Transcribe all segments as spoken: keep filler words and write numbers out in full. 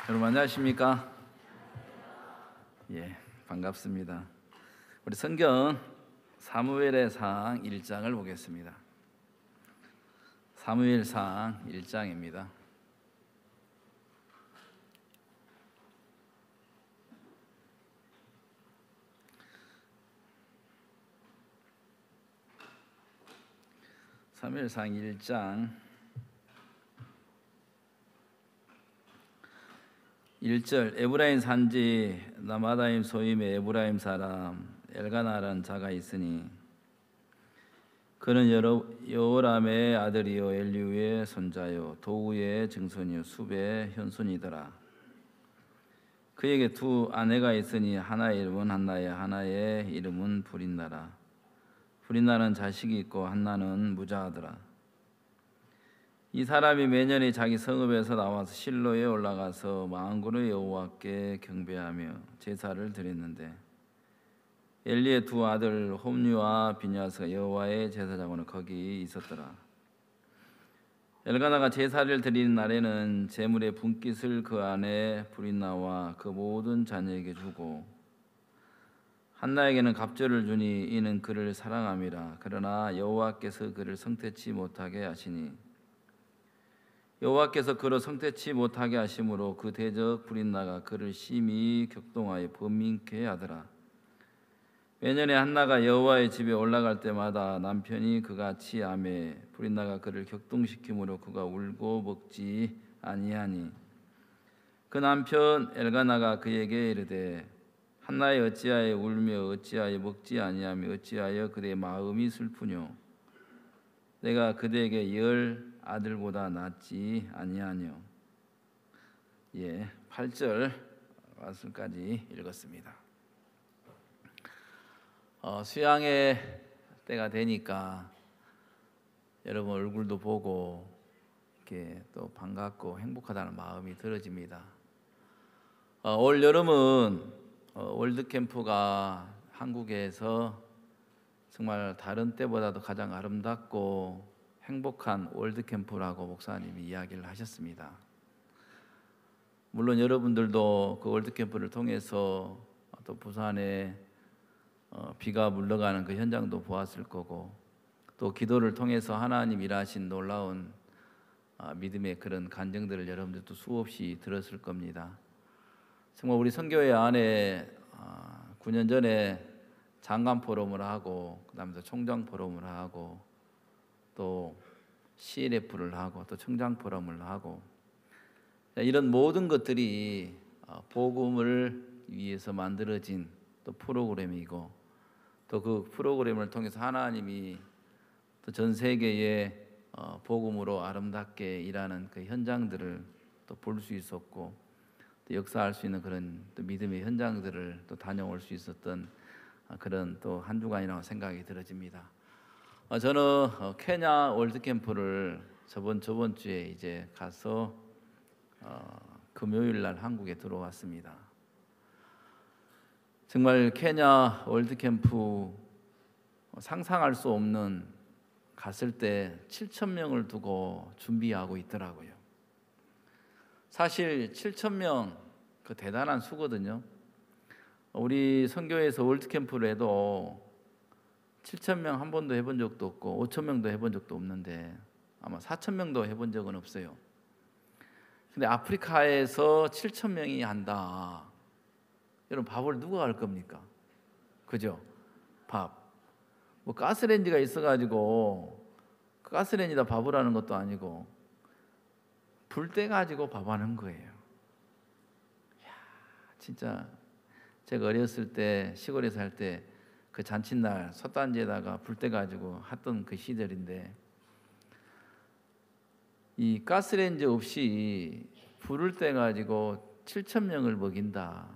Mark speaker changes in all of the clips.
Speaker 1: 여러분 안녕하십니까? 예, 반갑습니다. 우리 성경 사무엘상 일 장을 보겠습니다. 사무엘상 일 장입니다. 사무엘상 일 장 일 절 에브라임 산지 나마다임 소임의 에브라임 사람 엘가나라는 자가 있으니 그는 여호람의 아들이요 엘리우의 손자요 도우의 증손이요 숲의 현손이더라. 그에게 두 아내가 있으니 하나의 이름은 한나요 하나의 이름은 브린나라. 브린나는 자식이 있고 한나는 무자하더라. 이 사람이 매년에 자기 성읍에서 나와서 실로에 올라가서 만군의 여호와께 경배하며 제사를 드렸는데 엘리의 두 아들 홈리와 비냐스가 여호와의 제사장으로 거기 있었더라. 엘가나가 제사를 드리는 날에는 제물의 분깃을 그 아내 브린나와 그 모든 자녀에게 주고 한나에게는 갑절을 주니 이는 그를 사랑함이라. 그러나 여호와께서 그를 성태치 못하게 하시니 여호와께서 그를 성태치 못하게 하심으로 그 대적 브린나가 그를 심히 격동하여 번민케 하더라. 매년에 한나가 여호와의 집에 올라갈 때마다 남편이 그가 취하매 브린나가 그를 격동시키므로 그가 울고 먹지 아니하니 그 남편 엘가나가 그에게 이르되 한나의 어찌하여 울며 어찌하여 먹지 아니하며 어찌하여 그대의 마음이 슬프뇨. 내가 그대에게 열 아들보다 낫지 아니하뇨. 예, 팔 절 말씀까지 읽었습니다. 어, 수양의 때가 되니까 여러분 얼굴도 보고 이렇게 또 반갑고 행복하다는 마음이 들어집니다. 어, 올 여름은 어, 월드 캠프가 한국에서 정말 다른 때보다도 가장 아름답고 행복한 월드 캠프라고 목사님이 이야기를 하셨습니다. 물론 여러분들도 그 월드 캠프를 통해서 또 부산에 어, 비가 물러가는 그 현장도 보았을 거고 또 기도를 통해서 하나님 일하신 놀라운 어, 믿음의 그런 간증들을 여러분들도 수없이 들었을 겁니다. 정말 우리 선교회 안에 어, 구 년 전에 장관 포럼을 하고 그다음에 총장 포럼을 하고 또 씨엘에프를 하고 또 청장 포럼을 하고 이런 모든 것들이 복음을 위해서 만들어진 또 프로그램이고 또 그 프로그램을 통해서 하나님이 또 전 세계에 복음으로 아름답게 일하는 그 현장들을 또 볼 수 있었고 또 역사할 수 있는 그런 또 믿음의 현장들을 또 다녀올 수 있었던 그런 또 한 주간이라고 생각이 들어집니다. 저는 케냐 월드 캠프를 저번 저번 주에 이제 가서 어, 금요일 날 한국에 들어왔습니다. 정말 케냐 월드 캠프 상상할 수 없는 갔을 때 칠천 명을 두고 준비하고 있더라고요. 사실 칠천 명 그 대단한 수거든요. 우리 선교회에서 월드 캠프를 해도 칠천 명 한 번도 해본 적도 없고 오천 명도 해본 적도 없는데 아마 사천 명도 해본 적은 없어요. 근데 아프리카에서 칠천 명이 한다. 여러분 밥을 누가 할 겁니까? 그죠? 밥. 뭐 가스레인지가 있어가지고 가스레인지다 밥을 하는 것도 아니고 불 때 가지고 밥 하는 거예요. 이야, 진짜 제가 어렸을 때 시골에서 할 때 그 잔칫날 솥단지에다가 불 때 가지고 했던 그 시절인데 이 가스레인지 없이 불을 때 가지고 칠천 명을 먹인다.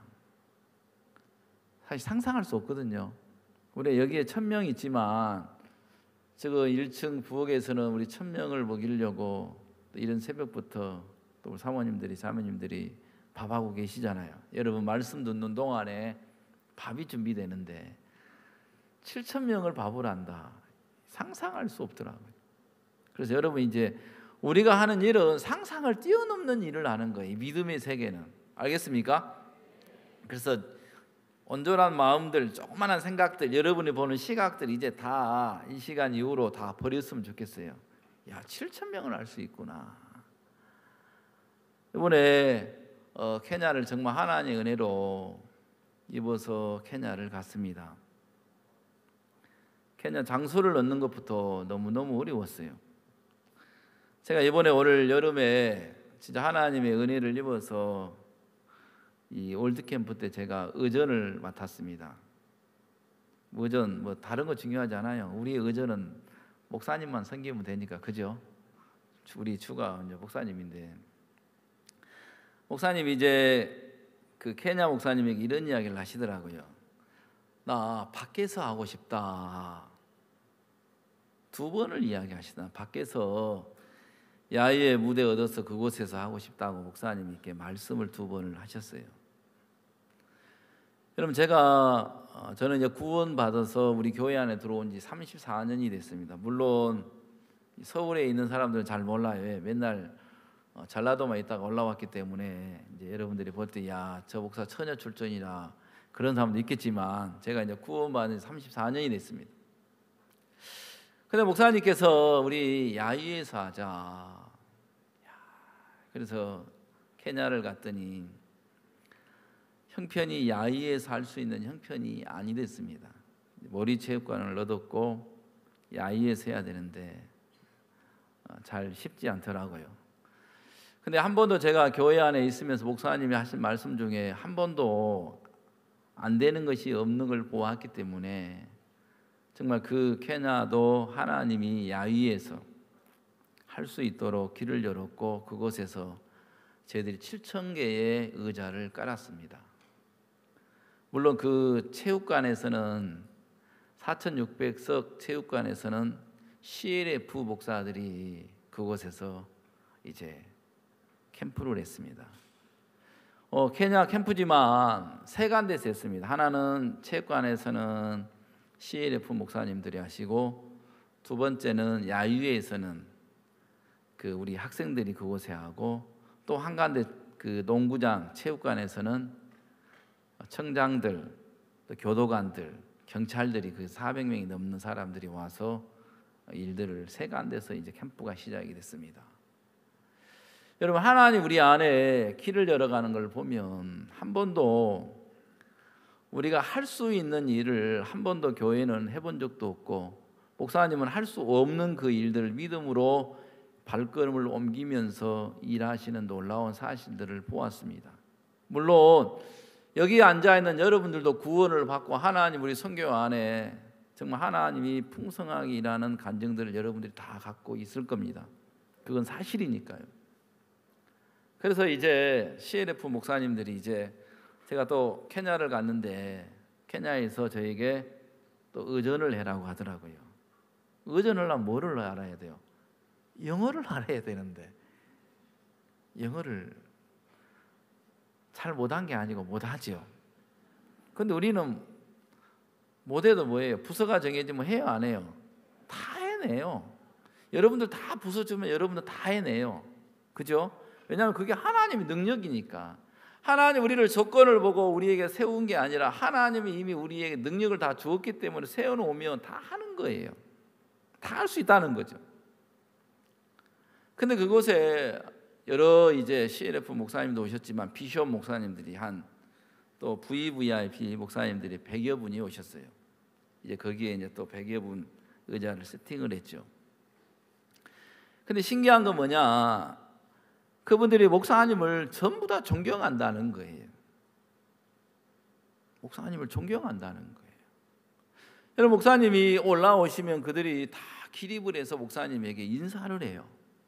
Speaker 1: 사실 상상할 수 없거든요. 우리 여기에 천 명 있지만 저거 일 층 부엌에서는 우리 천 명을 먹이려고 이런 새벽부터 또 사모님들이 자매님들이 밥하고 계시잖아요. 여러분 말씀 듣는 동안에 밥이 준비되는데 칠천 명을 밥을 한다. 상상할 수 없더라고요. 그래서 여러분 이제 우리가 하는 일은 상상을 뛰어넘는 일을 하는 거예요. 믿음의 세계는. 알겠습니까? 그래서 온전한 마음들, 조그만한 생각들, 여러분이 보는 시각들 이제 다 이 시간 이후로 다 버렸으면 좋겠어요. 야, 칠천 명을 알 수 있구나. 이번에 어, 케냐를 정말 하나님의 은혜로 입어서 케냐를 갔습니다. 케냐 장소를 얻는 것부터 너무너무 어려웠어요. 제가 이번에 올 여름에 진짜 하나님의 은혜를 입어서 이 올드캠프 때 제가 의전을 맡았습니다. 의전 뭐 다른 거 중요하지 않아요. 우리의 의전은 목사님만 섬기면 되니까, 그죠? 우리 주가 이제 목사님인데, 목사님이 이제 그 케냐 목사님에게 이런 이야기를 하시더라고요. 나 밖에서 하고 싶다. 두 번을 이야기하시다. 밖에서 야외의 무대 얻어서 그곳에서 하고 싶다고 목사님이 이렇게 말씀을 두 번을 하셨어요. 여러분, 제가 저는 이제 구원 받아서 우리 교회 안에 들어온 지 삼십사 년이 됐습니다. 물론 서울에 있는 사람들은 잘 몰라요. 맨날 전라도만 있다가 올라왔기 때문에 이제 여러분들이 볼 때 야, 저 목사 처녀 출전이라 그런 사람도 있겠지만, 제가 이제 구원 받은 지 삼십사 년이 됐습니다. 근데 목사님께서 우리 야유에서 하자. 그래서 케냐를 갔더니 형편이 야유에서 할 수 있는 형편이 아니 됐습니다. 머리체육관을 얻었고 야유에서 해야 되는데 잘 쉽지 않더라고요. 근데 한 번도 제가 교회 안에 있으면서 목사님이 하신 말씀 중에 한 번도 안 되는 것이 없는 걸 보았기 때문에 정말 그 케냐도 하나님이 야위에서 할 수 있도록 길을 열었고, 그곳에서 저희들이 칠천 개의 의자를 깔았습니다. 물론 그 체육관에서는 사천육백 석 체육관에서는 씨엘에프 목사들이 그곳에서 이제 캠프를 했습니다. 어, 케냐 캠프지만 세 간데서 했습니다. 하나는 체육관에서는 씨엘에프 목사님들이 하시고, 두 번째는 야유회에서는 그 우리 학생들이 그곳에 하고, 또 한 간데 그 농구장 체육관에서는 청장들, 또 교도관들, 경찰들이 그 사백 명이 넘는 사람들이 와서 일들을 세 간데서 이제 캠프가 시작이 됐습니다. 여러분, 하나님 우리 안에 길을 열어가는 걸 보면 한 번도 우리가 할 수 있는 일을 한 번도 교회는 해본 적도 없고, 목사님은 할 수 없는 그 일들을 믿음으로 발걸음을 옮기면서 일하시는 놀라운 사실들을 보았습니다. 물론 여기 앉아있는 여러분들도 구원을 받고 하나님 우리 선교 안에 정말 하나님이 풍성하게 일하는 간증들을 여러분들이 다 갖고 있을 겁니다. 그건 사실이니까요. 그래서 이제 씨엘에프 목사님들이 이제 제가 또 케냐를 갔는데, 케냐에서 저에게 또 의전을 해라고 하더라고요. 의전을 하면 뭐를 알아야 돼요? 영어를 알아야 되는데 영어를 잘 못한 게 아니고 못하지요. 근데 우리는 못해도 뭐예요? 부서가 정해지면 해요, 안 해요? 다 해내요. 여러분들 다 부서 주면 여러분들 다 해내요. 그죠? 왜냐하면 그게 하나님의 능력이니까. 하나님 우리를 조건을 보고 우리에게 세운 게 아니라 하나님이 이미 우리에게 능력을 다 주었기 때문에 세워놓으면 다 하는 거예요. 다 할 수 있다는 거죠. 근데 그곳에 여러 이제 씨엘에프 목사님도 오셨지만 비숍 목사님들이 한 또 브이브이아이피 목사님들이 백여 분이 오셨어요. 이제 거기에 이제 또 백여 분 의자를 세팅을 했죠. 근데 신기한 건 뭐냐? 그분들이 목사님을 전부 다 존경한다는 거예요. 목사님을 존경한다는 거예요. 여러분, 목사님이 올라오시면 그들이 다 기립을 해서 목사님에게 인사를 해요.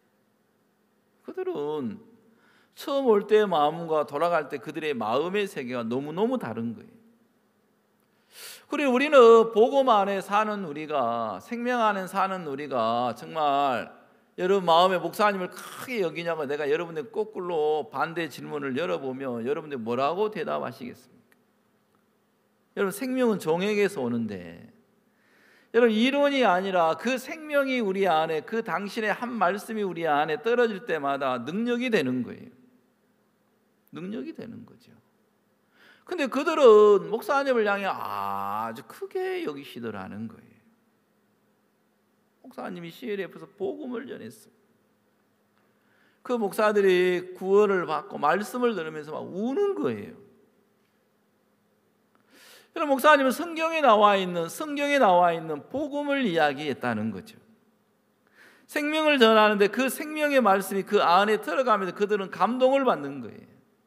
Speaker 1: 그들은 처음 올 때의 마음과 돌아갈 때 그들의 마음의 세계가 너무너무 다른 거예요. 그리고 우리는 복음 안에 사는 우리가, 생명 안에 사는 우리가 정말 여러분 마음에 목사님을 크게 여기냐고 내가 여러분들 거꾸로 반대 질문을 열어보면 여러분들 뭐라고 대답하시겠습니까? 여러분, 생명은 종에게서 오는데, 여러분 이론이 아니라 그 생명이 우리 안에, 그 당신의 한 말씀이 우리 안에 떨어질 때마다 능력이 되는 거예요. 능력이 되는 거죠. 근데 그들은 목사님을 향해 아주 크게 여기시더라는 거예요. 목사님이 씨엘에프에서 복음을 전했어요. 그 목사들이 구원을 받고 말씀을 들으면서 막 우는 거예요. 그럼 목사님은 성경에 나와 있는 성경에 나와 있는 복음을 이야기했다는 거죠. 생명을 전하는데 그 생명의 말씀이 그 안에 들어가면서 그들은 감동을 받는 거예요.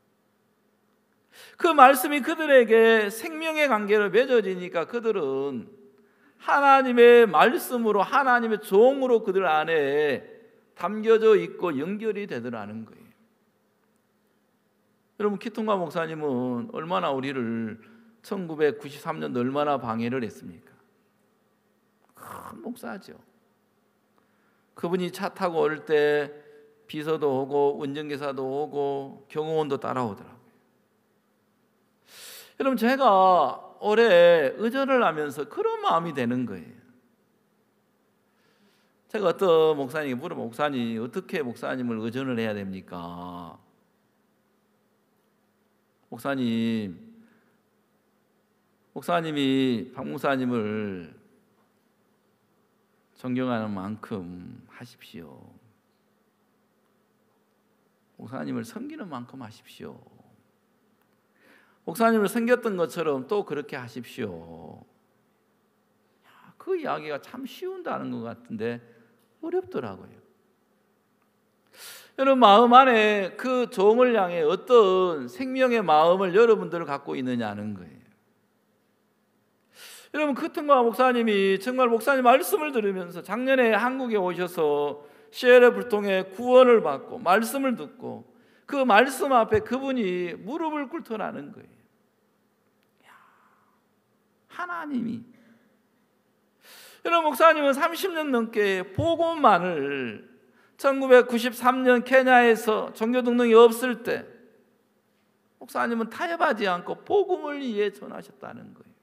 Speaker 1: 그 말씀이 그들에게 생명의 관계로 맺어지니까 그들은 하나님의 말씀으로 하나님의 종으로 그들 안에 담겨져 있고 연결이 되더라는 거예요. 여러분, 키통가 목사님은 얼마나 우리를 천구백구십삼 년도 얼마나 방해를 했습니까? 큰 목사죠. 그분이 차 타고 올 때 비서도 오고 운전기사도 오고 경호원도 따라오더라고요. 여러분, 제가 올해 의전을 하면서 그런 마음이 되는 거예요. 제가 어떤 목사님에게 물어, 목사님 어떻게 목사님을 의전을 해야 됩니까? 목사님, 목사님이 박 목사님을 존경하는 만큼 하십시오. 목사님을 섬기는 만큼 하십시오. 목사님을 섬겼던 것처럼 또 그렇게 하십시오. 그 이야기가 참 쉬운다는 것 같은데 어렵더라고요. 여러분, 마음 안에 그 종을 향해 어떤 생명의 마음을 여러분들 갖고 있느냐는 거예요. 여러분, 크튼과 목사님이 정말 목사님 말씀을 들으면서 작년에 한국에 오셔서 씨엘에프를 통해 구원을 받고 말씀을 듣고 그 말씀 앞에 그분이 무릎을 꿇더라는 거예요. 하나님이, 여러분, 목사님은 삼십 년 넘게 복음만을 천구백구십삼 년 케냐에서 종교 등록이 없을 때 목사님은 타협하지 않고 복음을 위해 전하셨다는 거예요.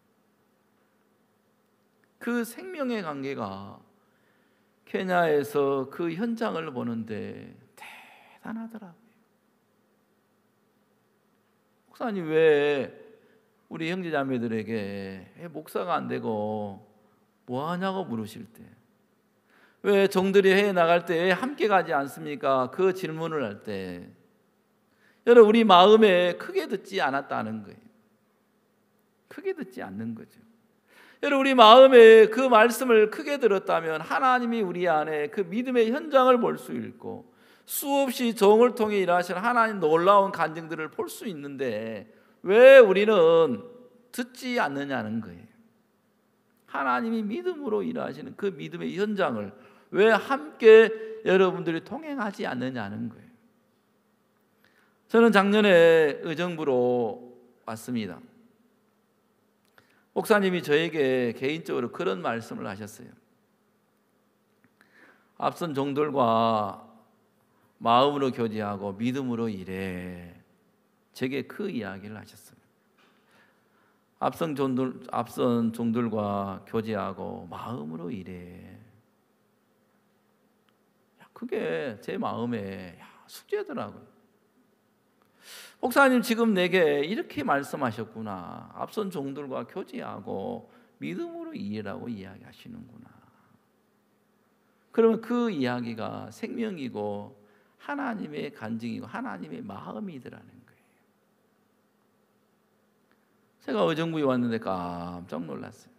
Speaker 1: 그 생명의 관계가 케냐에서 그 현장을 보는데 대단하더라고요. 목사님 왜 우리 형제자매들에게 왜 목사가 안 되고 뭐 하냐고 물으실 때, 왜 종들이 해외 나갈 때 왜 함께 가지 않습니까? 그 질문을 할 때 여러분, 우리 마음에 크게 듣지 않았다는 거예요. 크게 듣지 않는 거죠. 여러분, 우리 마음에 그 말씀을 크게 들었다면 하나님이 우리 안에 그 믿음의 현장을 볼 수 있고 수없이 종을 통해 일하시는 하나님 놀라운 간증들을 볼 수 있는데 왜 우리는 듣지 않느냐는 거예요. 하나님이 믿음으로 일하시는 그 믿음의 현장을 왜 함께 여러분들이 통행하지 않느냐는 거예요. 저는 작년에 의정부로 왔습니다. 목사님이 저에게 개인적으로 그런 말씀을 하셨어요. 앞선 종들과 마음으로 교제하고 믿음으로 일해. 제게 그 이야기를 하셨어요. 앞선 종들, 앞선 종들과 교제하고 마음으로 일해. 그게 제 마음에 숙제더라고요. 목사님 지금 내게 이렇게 말씀하셨구나. 앞선 종들과 교제하고 믿음으로 일하라고 이야기하시는구나. 그러면 그 이야기가 생명이고 하나님의 간증이고 하나님의 마음이더라는 거예요. 제가 의정부에 왔는데 깜짝 놀랐어요.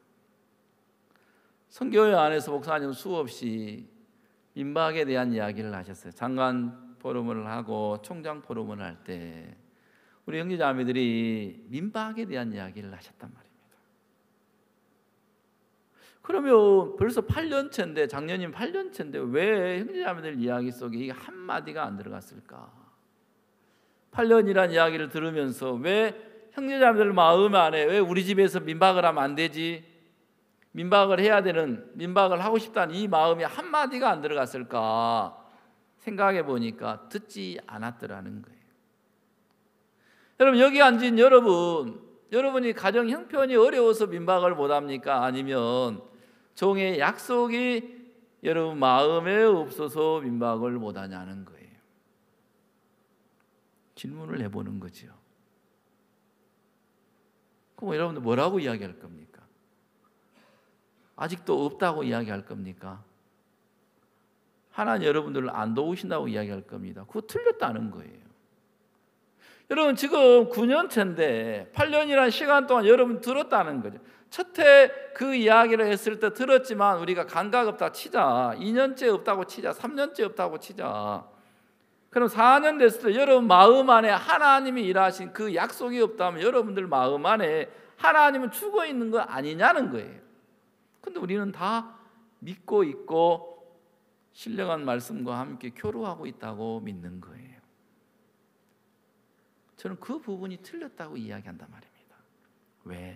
Speaker 1: 선교회 안에서 목사님 수없이 민박에 대한 이야기를 하셨어요. 장관 포럼을 하고 총장 포럼을 할 때 우리 형제자매들이 민박에 대한 이야기를 하셨단 말입니다. 그러면 벌써 팔 년째인데, 작년이면 팔 년째인데 왜 형제자매들 이야기 속에 이게 한마디가 안 들어갔을까? 팔 년이란 이야기를 들으면서 왜 형제자매들 마음 안에 왜 우리 집에서 민박을 하면 안 되지? 민박을 해야 되는, 민박을 하고 싶다는 이 마음이 한마디가 안 들어갔을까? 생각해 보니까 듣지 않았더라는 거예요. 여러분, 여기 앉은 여러분, 여러분이 가정 형편이 어려워서 민박을 못합니까? 아니면 종의 약속이 여러분 마음에 없어서 민박을 못하냐는 거예요. 질문을 해보는 거죠. 그럼 여러분들 뭐라고 이야기할 겁니까? 아직도 없다고 이야기할 겁니까? 하나님 여러분들을 안 도우신다고 이야기할 겁니다. 그거 틀렸다는 거예요. 여러분 지금 구 년째인데 팔 년이라는 시간 동안 여러분 들었다는 거죠. 첫해 그 이야기를 했을 때 들었지만 우리가 감각 없다 치자. 이 년째 없다고 치자. 삼 년째 없다고 치자. 그럼 사 년 됐을 때 여러분 마음 안에 하나님이 일하신 그 약속이 없다면 여러분들 마음 안에 하나님은 죽어 있는 거 아니냐는 거예요. 근데 우리는 다 믿고 있고 신령한 말씀과 함께 교류하고 있다고 믿는 거예요. 저는 그 부분이 틀렸다고 이야기한단 말입니다. 왜?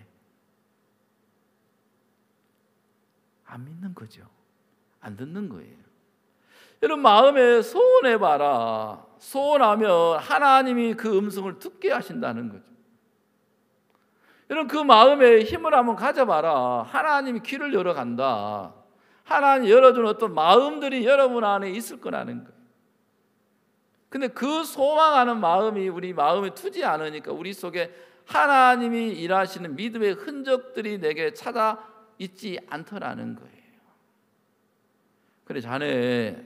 Speaker 1: 안 믿는 거죠. 안 듣는 거예요. 여러분 마음에 소원해봐라. 소원하면 하나님이 그 음성을 듣게 하신다는 거죠. 여러분 그 마음에 힘을 한번 가져봐라. 하나님이 길을 열어간다. 하나님 열어준 어떤 마음들이 여러분 안에 있을 거라는 거예요. 근데 그 소망하는 마음이 우리 마음에 두지 않으니까 우리 속에 하나님이 일하시는 믿음의 흔적들이 내게 찾아 있지 않더라는 거예요. 그래 자네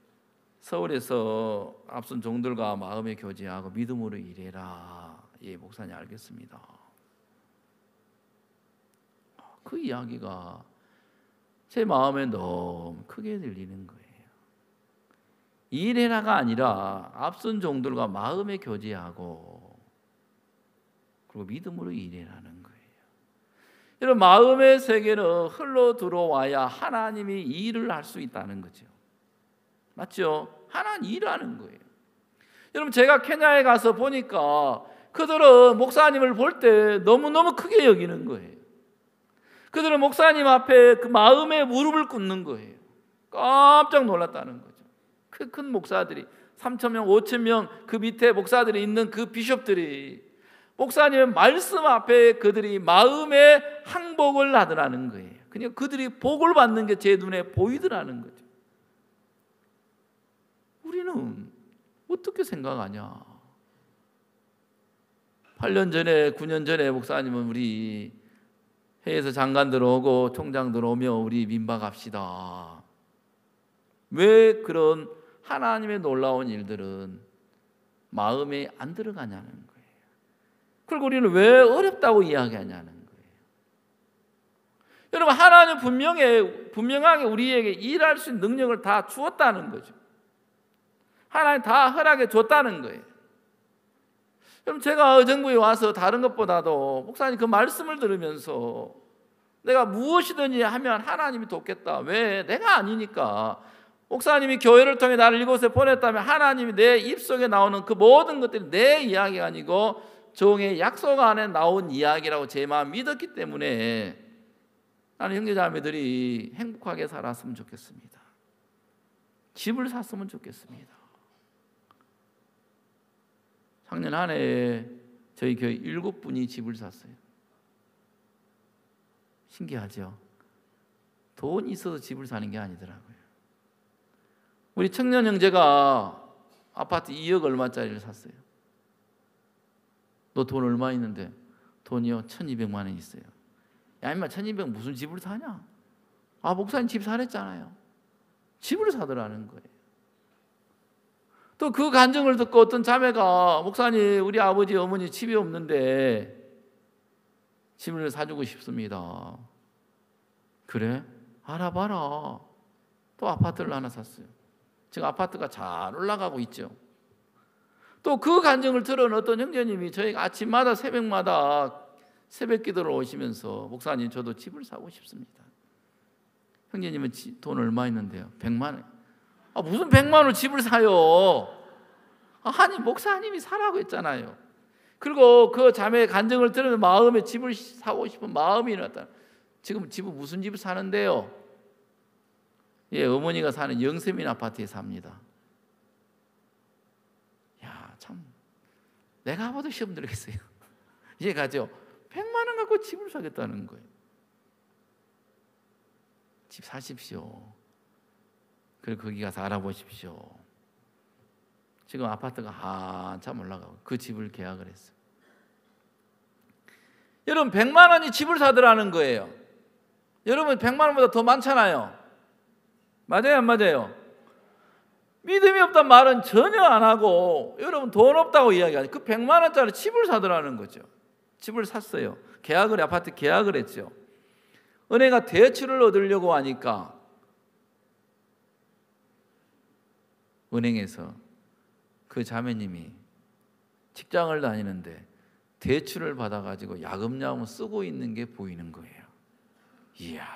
Speaker 1: 서울에서 앞선 종들과 마음의 교제하고 믿음으로 일해라. 예, 목사님 알겠습니다. 그 이야기가 제 마음에 너무 크게 들리는 거예요. 일해라가 아니라 앞선 종들과 마음의 교제하고 그리고 믿음으로 일해라는 거예요. 여러분 마음의 세계는 흘러 들어와야 하나님이 일을 할 수 있다는 거죠. 맞죠? 하나님 일하는 거예요. 여러분 제가 케냐에 가서 보니까 그들은 목사님을 볼 때 너무너무 크게 여기는 거예요. 그들은 목사님 앞에 그 마음에 무릎을 꿇는 거예요. 깜짝 놀랐다는 거죠. 그 큰 목사들이 삼천 명, 오천 명 그 밑에 목사들이 있는 그 비숍들이 목사님의 말씀 앞에 그들이 마음의 항복을 하더라는 거예요. 그냥 그들이 복을 받는 게 제 눈에 보이더라는 거죠. 우리는 어떻게 생각하냐? 팔 년 전에, 구 년 전에 목사님은 우리 해에서 장관들 오고 총장들 오며 우리 민박합시다. 왜 그런 하나님의 놀라운 일들은 마음에 안 들어가냐는 거예요. 그리고 우리는 왜 어렵다고 이야기하냐는 거예요. 여러분 하나님 분명히, 분명하게 우리에게 일할 수 있는 능력을 다 주었다는 거죠. 하나님 다 허락해 줬다는 거예요. 여러분 제가 의정부에 와서 다른 것보다도 목사님 그 말씀을 들으면서 내가 무엇이든지 하면 하나님이 돕겠다. 왜? 내가 아니니까. 목사님이 교회를 통해 나를 이곳에 보냈다면 하나님이 내 입속에 나오는 그 모든 것들이 내 이야기가 아니고 종의 약속 안에 나온 이야기라고 제 마음 믿었기 때문에 나는 형제자매들이 행복하게 살았으면 좋겠습니다. 집을 샀으면 좋겠습니다. 작년 한 해에 저희 교회 일곱 분이 집을 샀어요. 신기하죠? 돈이 있어서 집을 사는 게 아니더라고요. 우리 청년 형제가 아파트 이억 얼마짜리를 샀어요. 너 돈 얼마 있는데? 돈이요? 천이백만 원 있어요. 야 임마 천이백 무슨 집을 사냐? 아 목사님 집 사랬잖아요. 집을 사더라는 거예요. 또 그 간증을 듣고 어떤 자매가 목사님 우리 아버지 어머니 집이 없는데 집을 사주고 싶습니다. 그래? 알아봐라. 또 아파트를 하나 샀어요. 지금 아파트가 잘 올라가고 있죠. 또 그 간증을 들은 어떤 형제님이 저희가 아침마다 새벽마다 새벽 기도를 오시면서 목사님 저도 집을 사고 싶습니다. 형제님은 돈 얼마 있는데요? 백만 원. 아, 무슨 백만 원을 집을 사요? 아니 목사님이 사라고 했잖아요. 그리고 그 자매의 간증을 들으면 마음에 집을 사고 싶은 마음이 일어났다. 지금 집은 무슨 집을 사는데요? 예, 어머니가 사는 영세민 아파트에 삽니다. 야, 참 내가 봐도 시험 들겠어요. 이해가죠? 백만 원 갖고 집을 사겠다는 거예요. 집 사십시오. 그리고 거기 가서 알아보십시오. 지금 아파트가 한참 올라가고 그 집을 계약을 했어요. 여러분 백만 원이 집을 사더라는 거예요. 여러분 백만 원보다 더 많잖아요. 맞아요 안 맞아요? 믿음이 없단 말은 전혀 안 하고 여러분 돈 없다고 이야기하죠. 그 백만 원짜리 집을 사더라는 거죠. 집을 샀어요. 계약을 아파트 계약을 했죠. 은행가 대출을 얻으려고 하니까 은행에서 그 자매님이 직장을 다니는데 대출을 받아가지고 야금야금 쓰고 있는 게 보이는 거예요. 이야,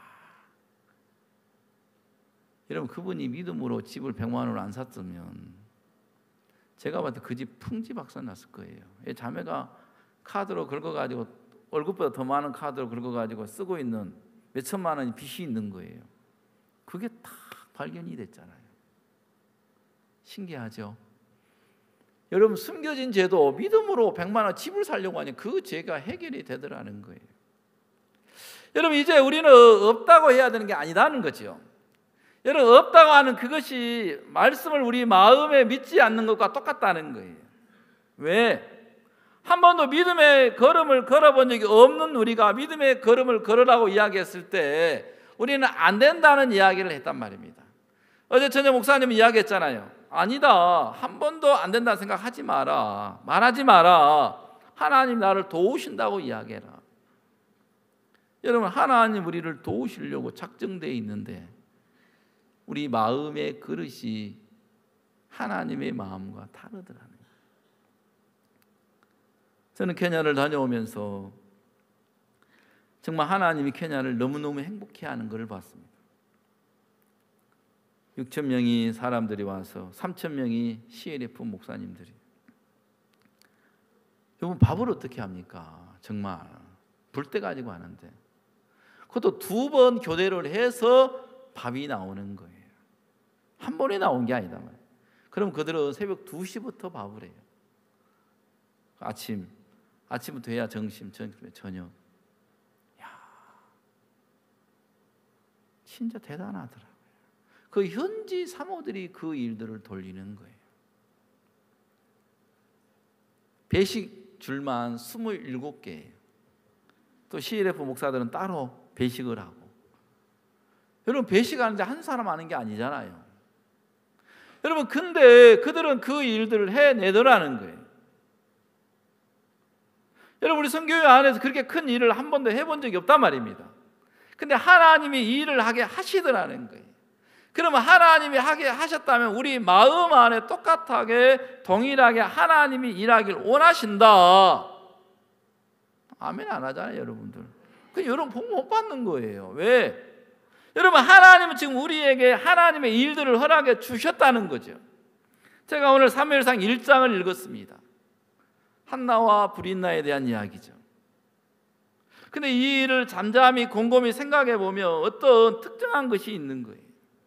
Speaker 1: 여러분 그분이 믿음으로 집을 백만 원을 안 샀으면 제가 봤을 때 그 집 풍지박산 났을 거예요. 자매가 카드로 긁어가지고 월급보다 더 많은 카드로 긁어가지고 쓰고 있는 몇 천만 원이 빚이 있는 거예요. 그게 다 발견이 됐잖아요. 신기하죠? 여러분 숨겨진 죄도 믿음으로 백만 원 집을 살려고 하니 그 죄가 해결이 되더라는 거예요. 여러분 이제 우리는 없다고 해야 되는 게 아니라는 거죠. 여러분 없다고 하는 그것이 말씀을 우리 마음에 믿지 않는 것과 똑같다는 거예요. 왜? 한 번도 믿음의 걸음을 걸어본 적이 없는 우리가 믿음의 걸음을 걸으라고 이야기했을 때 우리는 안 된다는 이야기를 했단 말입니다. 어제 저녁 목사님이 이야기했잖아요. 아니다. 한 번도 안 된다는 생각하지 마라. 말하지 마라. 하나님 나를 도우신다고 이야기해라. 여러분 하나님 우리를 도우시려고 작정되어 있는데 우리 마음의 그릇이 하나님의 마음과 다르더라는 거예요. 저는 케냐를 다녀오면서 정말 하나님이 케냐를 너무너무 행복해하는 것을 봤습니다. 육천 명이 사람들이 와서 삼천 명이 씨엘에프 목사님들이. 여러분 밥을 어떻게 합니까? 정말 불때 가지고 하는데 그것도 두 번 교대를 해서 밥이 나오는 거예요. 한 번에 나온 게 아니다. 그럼 그들은 새벽 두 시부터 밥을 해요. 아침, 아침부터 해야 점심, 저녁. 야, 진짜 대단하더라. 그 현지 사모들이 그 일들을 돌리는 거예요. 배식 줄만 스물일곱 개예요. 또 씨엘에프 목사들은 따로 배식을 하고. 여러분 배식하는데 한 사람 하는 게 아니잖아요. 여러분 근데 그들은 그 일들을 해내더라는 거예요. 여러분 우리 선교회 안에서 그렇게 큰 일을 한 번도 해본 적이 없단 말입니다. 근데 하나님이 이 일을 하게 하시더라는 거예요. 그러면 하나님이 하게 하셨다면 우리 마음 안에 똑같하게 동일하게 하나님이 일하길 원하신다. 아멘 안 하잖아요 여러분들. 그 여러분 복 못 받는 거예요. 왜? 여러분 하나님은 지금 우리에게 하나님의 일들을 허락해 주셨다는 거죠. 제가 오늘 사무엘상 일 장을 읽었습니다. 한나와 브린나에 대한 이야기죠. 근데 이 일을 잠잠히 곰곰이 생각해 보면 어떤 특정한 것이 있는 거예요.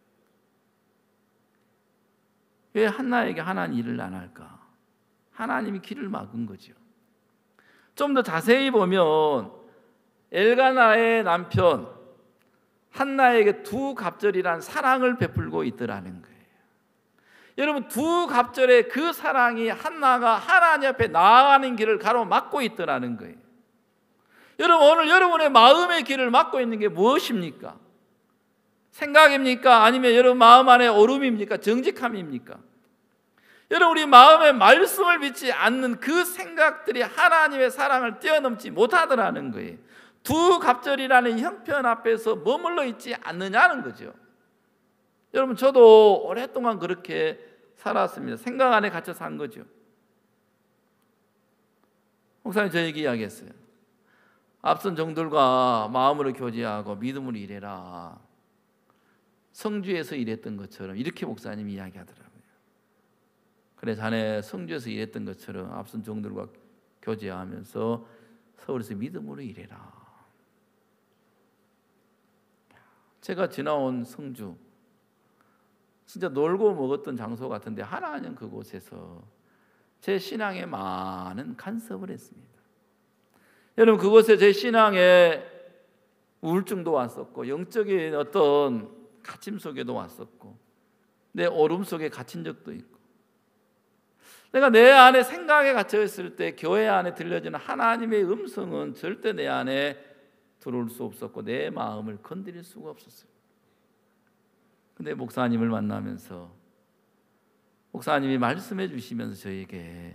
Speaker 1: 왜 한나에게 하나님 일을 안 할까? 하나님이 길을 막은 거죠. 좀 더 자세히 보면 엘가나의 남편 한나에게 두 갑절이란 사랑을 베풀고 있더라는 거예요. 여러분 두 갑절의 그 사랑이 한나가 하나님 앞에 나아가는 길을 가로막고 있더라는 거예요. 여러분 오늘 여러분의 마음의 길을 막고 있는 게 무엇입니까? 생각입니까? 아니면 여러분 마음 안에 오름입니까? 정직함입니까? 여러분 우리 마음에 말씀을 믿지 않는 그 생각들이 하나님의 사랑을 뛰어넘지 못하더라는 거예요. 두 갑절이라는 형편 앞에서 머물러 있지 않느냐는 거죠. 여러분 저도 오랫동안 그렇게 살았습니다. 생각 안에 갇혀 산 거죠. 목사님 저에게 이야기했어요. 앞선 종들과 마음으로 교제하고 믿음으로 일해라. 성주에서 일했던 것처럼 이렇게 목사님이 이야기하더라고요. 그래 자네 성주에서 일했던 것처럼 앞선 종들과 교제하면서 서울에서 믿음으로 일해라. 제가 지나온 성주 진짜 놀고 먹었던 장소 같은데 하나님 그곳에서 제 신앙에 많은 간섭을 했습니다. 여러분 그곳에 제 신앙에 우울증도 왔었고 영적인 어떤 갇힘 속에도 왔었고 내 오름 속에 갇힌 적도 있고 내가 내 안에 생각에 갇혀 있을 때 교회 안에 들려지는 하나님의 음성은 절대 내 안에 들어올 수 없었고 내 마음을 건드릴 수가 없었어요. 근데 목사님을 만나면서 목사님이 말씀해 주시면서 저에게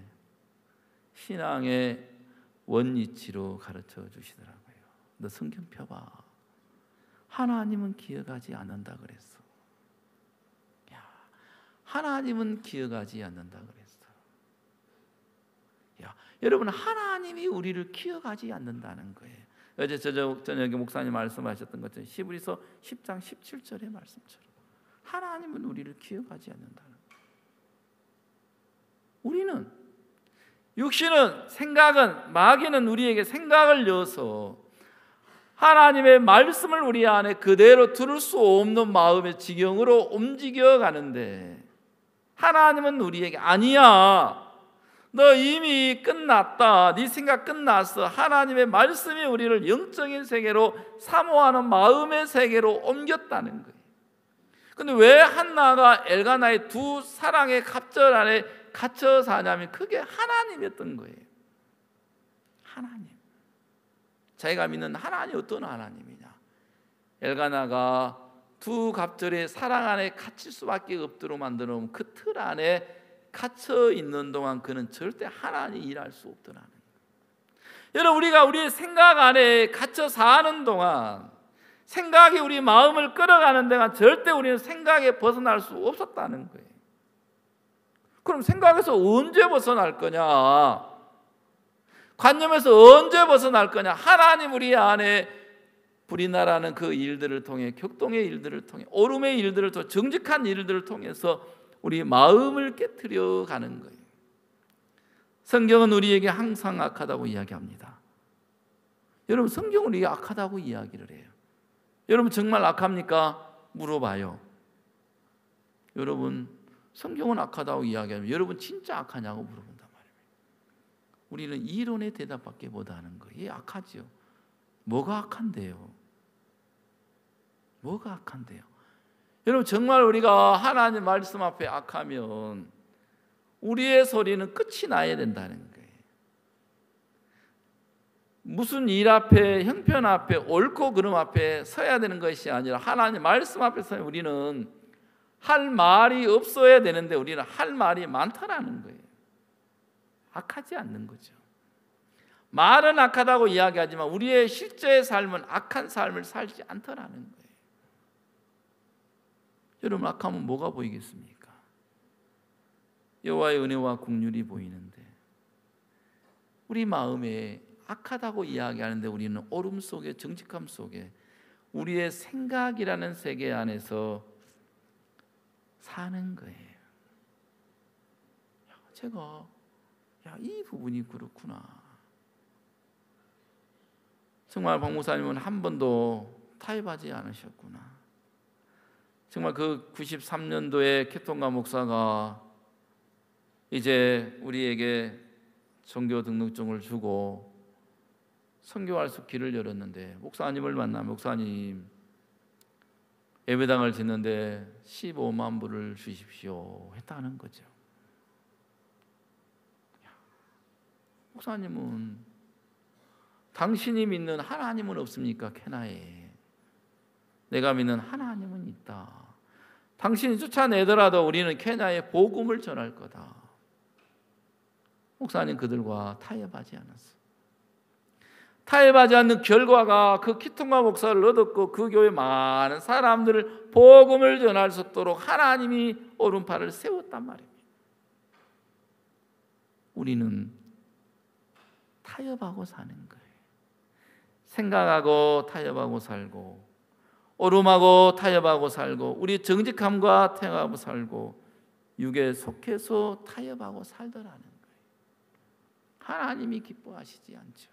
Speaker 1: 신앙의 원리치로 가르쳐 주시더라고요. 너 성경 펴봐. 하나님은 기억하지 않는다 그랬어. 야, 하나님은 기억하지 않는다 그랬어. 야, 여러분, 하나님이 우리를 기억하지 않는다는 거예요. 어제 저녁에 목사님 말씀하셨던 것처럼 히브리서 십 장 십칠 절의 말씀처럼 하나님은 우리를 기억하지 않는다는 거예요. 우리는, 육신은, 생각은, 마귀는 우리에게 생각을 넣어서 하나님의 말씀을 우리 안에 그대로 들을 수 없는 마음의 지경으로 움직여 가는데, 하나님은 우리에게 아니야, 너 이미 끝났다, 네 생각 끝났어. 하나님의 말씀이 우리를 영적인 세계로 사모하는 마음의 세계로 옮겼다는 거예요. 근데 왜 한나가 엘가나의 두 사랑의 갑절 안에 갇혀 사냐면 그게 하나님이었던 거예요. 하나님. 자기가 믿는 하나님이 어떤 하나님이냐. 엘가나가 두 갑절의 사랑 안에 갇힐 수밖에 없도록 만들어 놓은 그 틀 안에 갇혀 있는 동안 그는 절대 하나님이 일할 수 없더라는 거예요. 여러분, 우리가 우리의 생각 안에 갇혀 사는 동안, 생각이 우리 마음을 끌어가는 동안 절대 우리는 생각에 벗어날 수 없었다는 거예요. 그럼 생각에서 언제 벗어날 거냐? 관념에서 언제 벗어날 거냐? 하나님 우리 안에 불이 나라는 그 일들을 통해, 격동의 일들을 통해, 오름의 일들을 통해, 정직한 일들을 통해서 우리 마음을 깨트려 가는 거예요. 성경은 우리에게 항상 악하다고 이야기합니다. 여러분, 성경은 우리에게 악하다고 이야기를 해요. 여러분, 정말 악합니까? 물어봐요. 여러분, 성경은 악하다고 이야기하면 여러분 진짜 악하냐고 물어본단 말이에요. 우리는 이론의 대답밖에 못하는 거예요. 예, 악하죠. 뭐가 악한데요? 뭐가 악한데요? 여러분, 정말 우리가 하나님 말씀 앞에 악하면 우리의 소리는 끝이 나야 된다는 거예요. 무슨 일 앞에, 형편 앞에, 옳고 그름 앞에 서야 되는 것이 아니라 하나님 말씀 앞에 서 우리는 할 말이 없어야 되는데 우리는 할 말이 많다라는 거예요. 악하지 않는 거죠. 말은 악하다고 이야기하지만 우리의 실제의 삶은 악한 삶을 살지 않더라는 거예요. 여러분, 악하면 뭐가 보이겠습니까? 여호와의 은혜와 긍휼이 보이는데 우리 마음에 악하다고 이야기하는데 우리는 오름 속에, 정직함 속에 우리의 생각이라는 세계 안에서 사는 거예요. 야, 제가 야, 이 부분이 그렇구나. 정말 박 목사님은 한 번도 타협하지 않으셨구나. 정말 그 구십삼 년도에 캐통가 목사가 이제 우리에게 종교 등록증을 주고 선교할 수 길을 열었는데 목사님을 만나 목사님 예배당을 짓는데 십오만 불을 주십시오 했다는 거죠. 목사님은 당신이 믿는 하나님은 없습니까? 캐나에 내가 믿는 하나님은 있다. 당신이 쫓아내더라도 우리는 케냐에 복음을 전할 거다. 목사님 그들과 타협하지 않았어. 타협하지 않는 결과가 그 키통가 목사를 얻었고 그 교회 많은 사람들을 복음을 전할 수 있도록 하나님이 오른팔을 세웠단 말입니다. 우리는 타협하고 사는 거예요. 생각하고 타협하고 살고 오름하고 타협하고 살고 우리 정직함과 타협하고 살고 육에 속해서 타협하고 살더라는 거예요. 하나님이 기뻐하시지 않죠.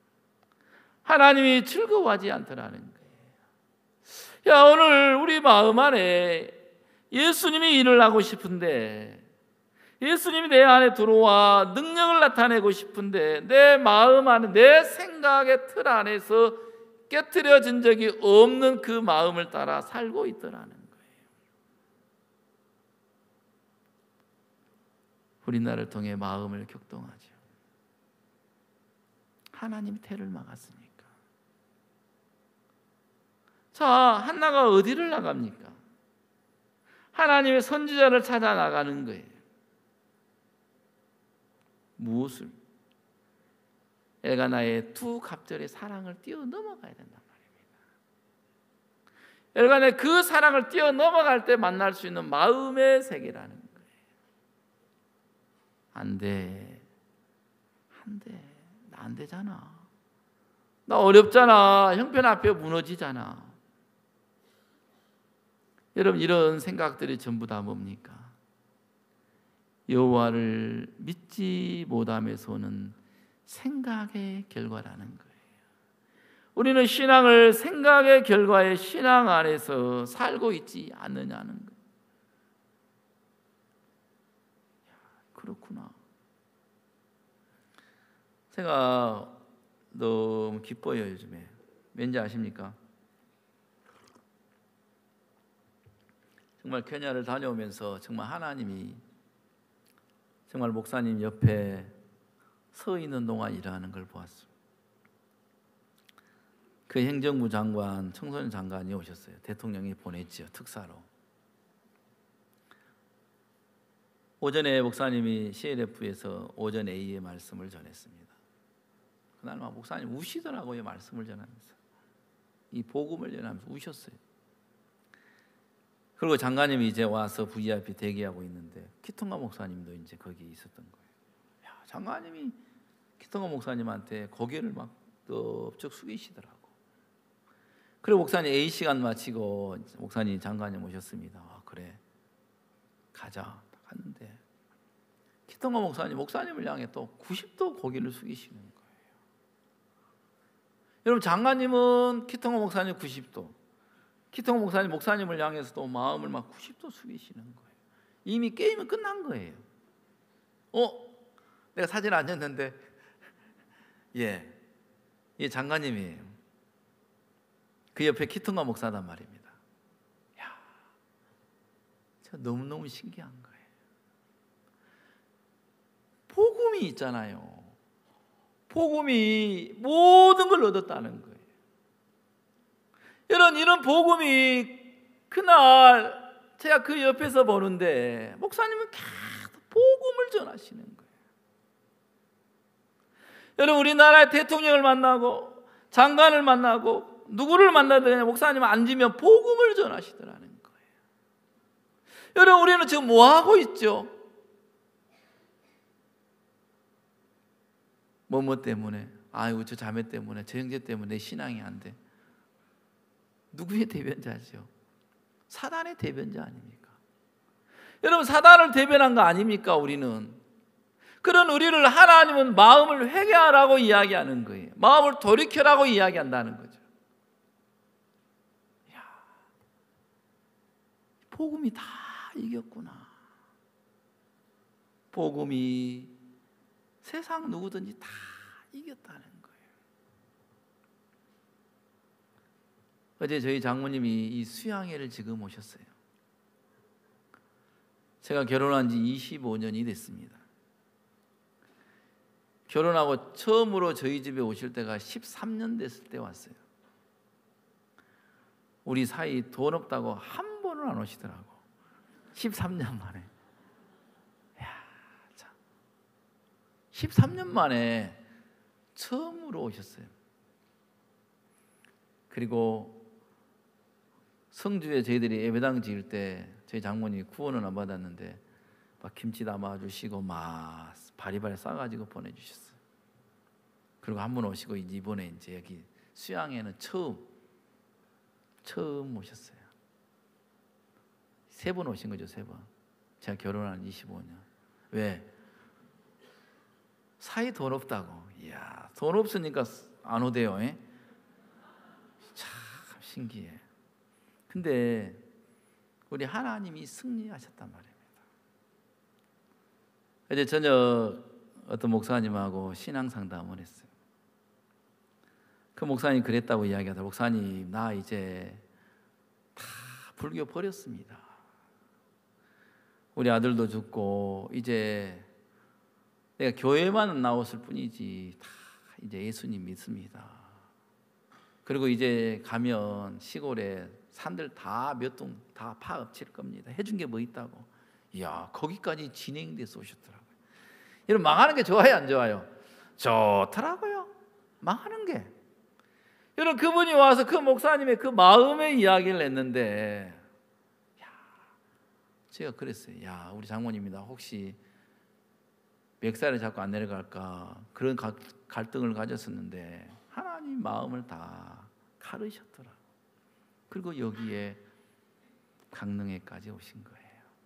Speaker 1: 하나님이 즐거워하지 않더라는 거예요. 야, 오늘 우리 마음 안에 예수님이 일을 하고 싶은데, 예수님이 내 안에 들어와 능력을 나타내고 싶은데 내 마음 안에, 내 생각의 틀 안에서 깨트려진 적이 없는 그 마음을 따라 살고 있더라는 거예요. 우리나라를 통해 마음을 격동하죠. 하나님이 태를 막았으니까. 자, 한나가 어디를 나갑니까? 하나님의 선지자를 찾아 나가는 거예요. 무엇을? 엘가나의 두 갑절의 사랑을 뛰어넘어가야 된단 말입니다. 엘가나의 그 사랑을 뛰어넘어갈 때 만날 수 있는 마음의 세계라는 거예요. 안 돼. 안 돼. 나 안 되잖아. 나 어렵잖아. 형편 앞에 무너지잖아. 여러분, 이런 생각들이 전부 다 뭡니까? 여호와를 믿지 못함에서 오는 생각의 결과라는 거예요. 우리는 신앙을 생각의 결과의 신앙 안에서 살고 있지 않느냐는 거예요. 그렇구나. 제가 너무 기뻐요, 요즘에. 왠지 아십니까? 정말 케냐를 다녀오면서 정말 하나님이 정말 목사님 옆에 서 있는 동안 일하는 걸 보았습니다. 그 행정부 장관, 청소년 장관이 오셨어요. 대통령이 보냈지요, 특사로. 오전에 목사님이 씨엘에프에서 오전 A의 말씀을 전했습니다. 그날 막 목사님 우시더라고요, 말씀을 전하면서. 이 복음을 전하면서 우셨어요. 그리고 장관님이 이제 와서 브이아이피 대기하고 있는데 키통가 목사님도 이제 거기 있었던 거예요. 야, 장관님이 키통가 목사님한테 고개를 막 덥적 숙이시더라고. 그리고 목사님 A 시간 마치고 목사님 장관님 오셨습니다. 아, 그래, 가자. 갔는데 키통가 목사님 목사님을 향해 또 구십 도 고개를 숙이시는 거예요. 여러분, 장관님은 키통가 목사님 구십 도, 키통가 목사님 목사님을 향해서 또 마음을 막 구십 도 숙이시는 거예요. 이미 게임은 끝난 거예요. 어? 내가 사진 안 냈는데 예, 이 장관님이에요. 그 옆에 키통가 목사단 말입니다. 야, 저 너무너무 신기한 거예요. 복음이 있잖아요. 복음이 모든 걸 얻었다는 거예요. 이런 이런 복음이 그날 제가 그 옆에서 보는데 목사님은 계속 복음을 전하시는 거예요. 여러분, 우리나라의 대통령을 만나고 장관을 만나고 누구를 만나든 목사님은 앉으면 복음을 전하시더라는 거예요. 여러분, 우리는 지금 뭐 하고 있죠? 뭐뭐 때문에, 아이고 저 자매 때문에, 저 형제 때문에 내 신앙이 안 돼. 누구의 대변자죠? 사단의 대변자 아닙니까? 여러분, 사단을 대변한 거 아닙니까? 우리는. 그런 우리를 하나님은 마음을 회개하라고 이야기하는 거예요. 마음을 돌이켜라고 이야기한다는 거죠. 이야, 복음이 다 이겼구나. 복음이 세상 누구든지 다 이겼다는 거예요. 어제 저희 장모님이 이 수양회를 지금 오셨어요. 제가 결혼한 지 이십오 년이 됐습니다. 결혼하고 처음으로 저희 집에 오실 때가 십삼 년 됐을 때 왔어요. 우리 사이 돈 없다고 한 번은 안 오시더라고. 십삼 년 만에. 십삼 년 만에 처음으로 오셨어요. 그리고 성주에 저희들이 예배당 지을 때 저희 장모님이 구원은 안 받았는데 막 김치 담아주시고 막 바리바리 싸가지고 보내주셨어요. 그리고 한 번 오시고 이번에 이제 여기 수양에는 처음 처음 오셨어요. 세 번 오신 거죠, 세 번. 제가 결혼한 이십오 년. 왜? 사이 돈 없다고. 이야, 돈 없으니까 안 오대요. 에? 참 신기해. 근데 우리 하나님이 승리하셨단 말입니다. 어제 저녁 어떤 목사님하고 신앙 상담을 했어요. 그 목사님 그랬다고 이야기하더라고요. 목사님, 나 이제 다 불교 버렸습니다. 우리 아들도 죽고 이제 내가 교회만 나왔을 뿐이지 다 이제 예수님 믿습니다. 그리고 이제 가면 시골에 산들 다 몇 동 다 파업 칠 겁니다. 해준 게 뭐 있다고. 이야, 거기까지 진행돼서 오셨더라고요. 여러분, 망하는 게 좋아요, 안 좋아요? 좋더라고요, 망하는 게. 여러분, 그분이 와서 그 목사님의 그 마음의 이야기를 했는데, 야, 제가 그랬어요. 야, 우리 장모님이다. 혹시 멱살을 잡고 안 내려갈까 그런 가, 갈등을 가졌었는데 하나님 마음을 다 가르셨더라. 그리고 여기에 강릉에까지 오신 거예요.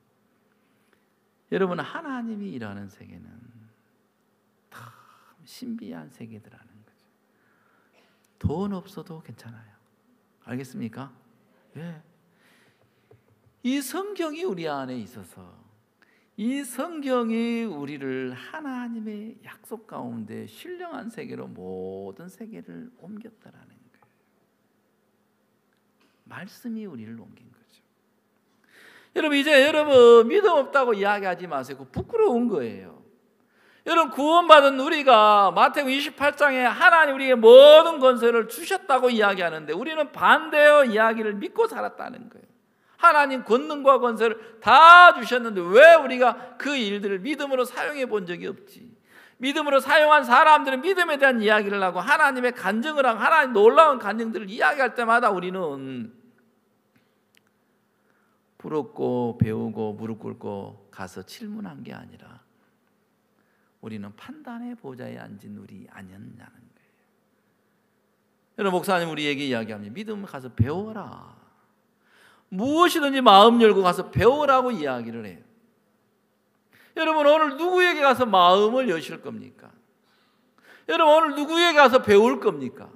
Speaker 1: 여러분, 하나님이 일하는 세계는 참 신비한 세계들하는 거죠. 돈 없어도 괜찮아요. 알겠습니까? 예. 이 성경이 우리 안에 있어서 이 성경이 우리를 하나님의 약속 가운데 신령한 세계로 모든 세계를 옮겼다라는 거예요. 말씀이 우리를 옮긴 거죠. 여러분, 이제 여러분 믿음 없다고 이야기하지 마세요. 부끄러운 거예요. 여러분, 구원받은 우리가 마태복음 이십팔 장에 하나님 우리에게 모든 권세를 주셨다고 이야기하는데 우리는 반대의 이야기를 믿고 살았다는 거예요. 하나님 권능과 권세를 다 주셨는데 왜 우리가 그 일들을 믿음으로 사용해 본 적이 없지? 믿음으로 사용한 사람들은 믿음에 대한 이야기를 하고 하나님의 간증을 하고 하나님 놀라운 간증들을 이야기할 때마다 우리는 부럽고 배우고 무릎 꿇고 가서 질문한 게 아니라 우리는 판단의 보좌에 앉은 우리 아니었냐는 거예요. 여러분, 목사님 우리에게 이야기합니다. 믿음을 가서 배워라. 무엇이든지 마음 열고 가서 배우라고 이야기를 해요. 여러분, 오늘 누구에게 가서 마음을 여실 겁니까? 여러분, 오늘 누구에게 가서 배울 겁니까?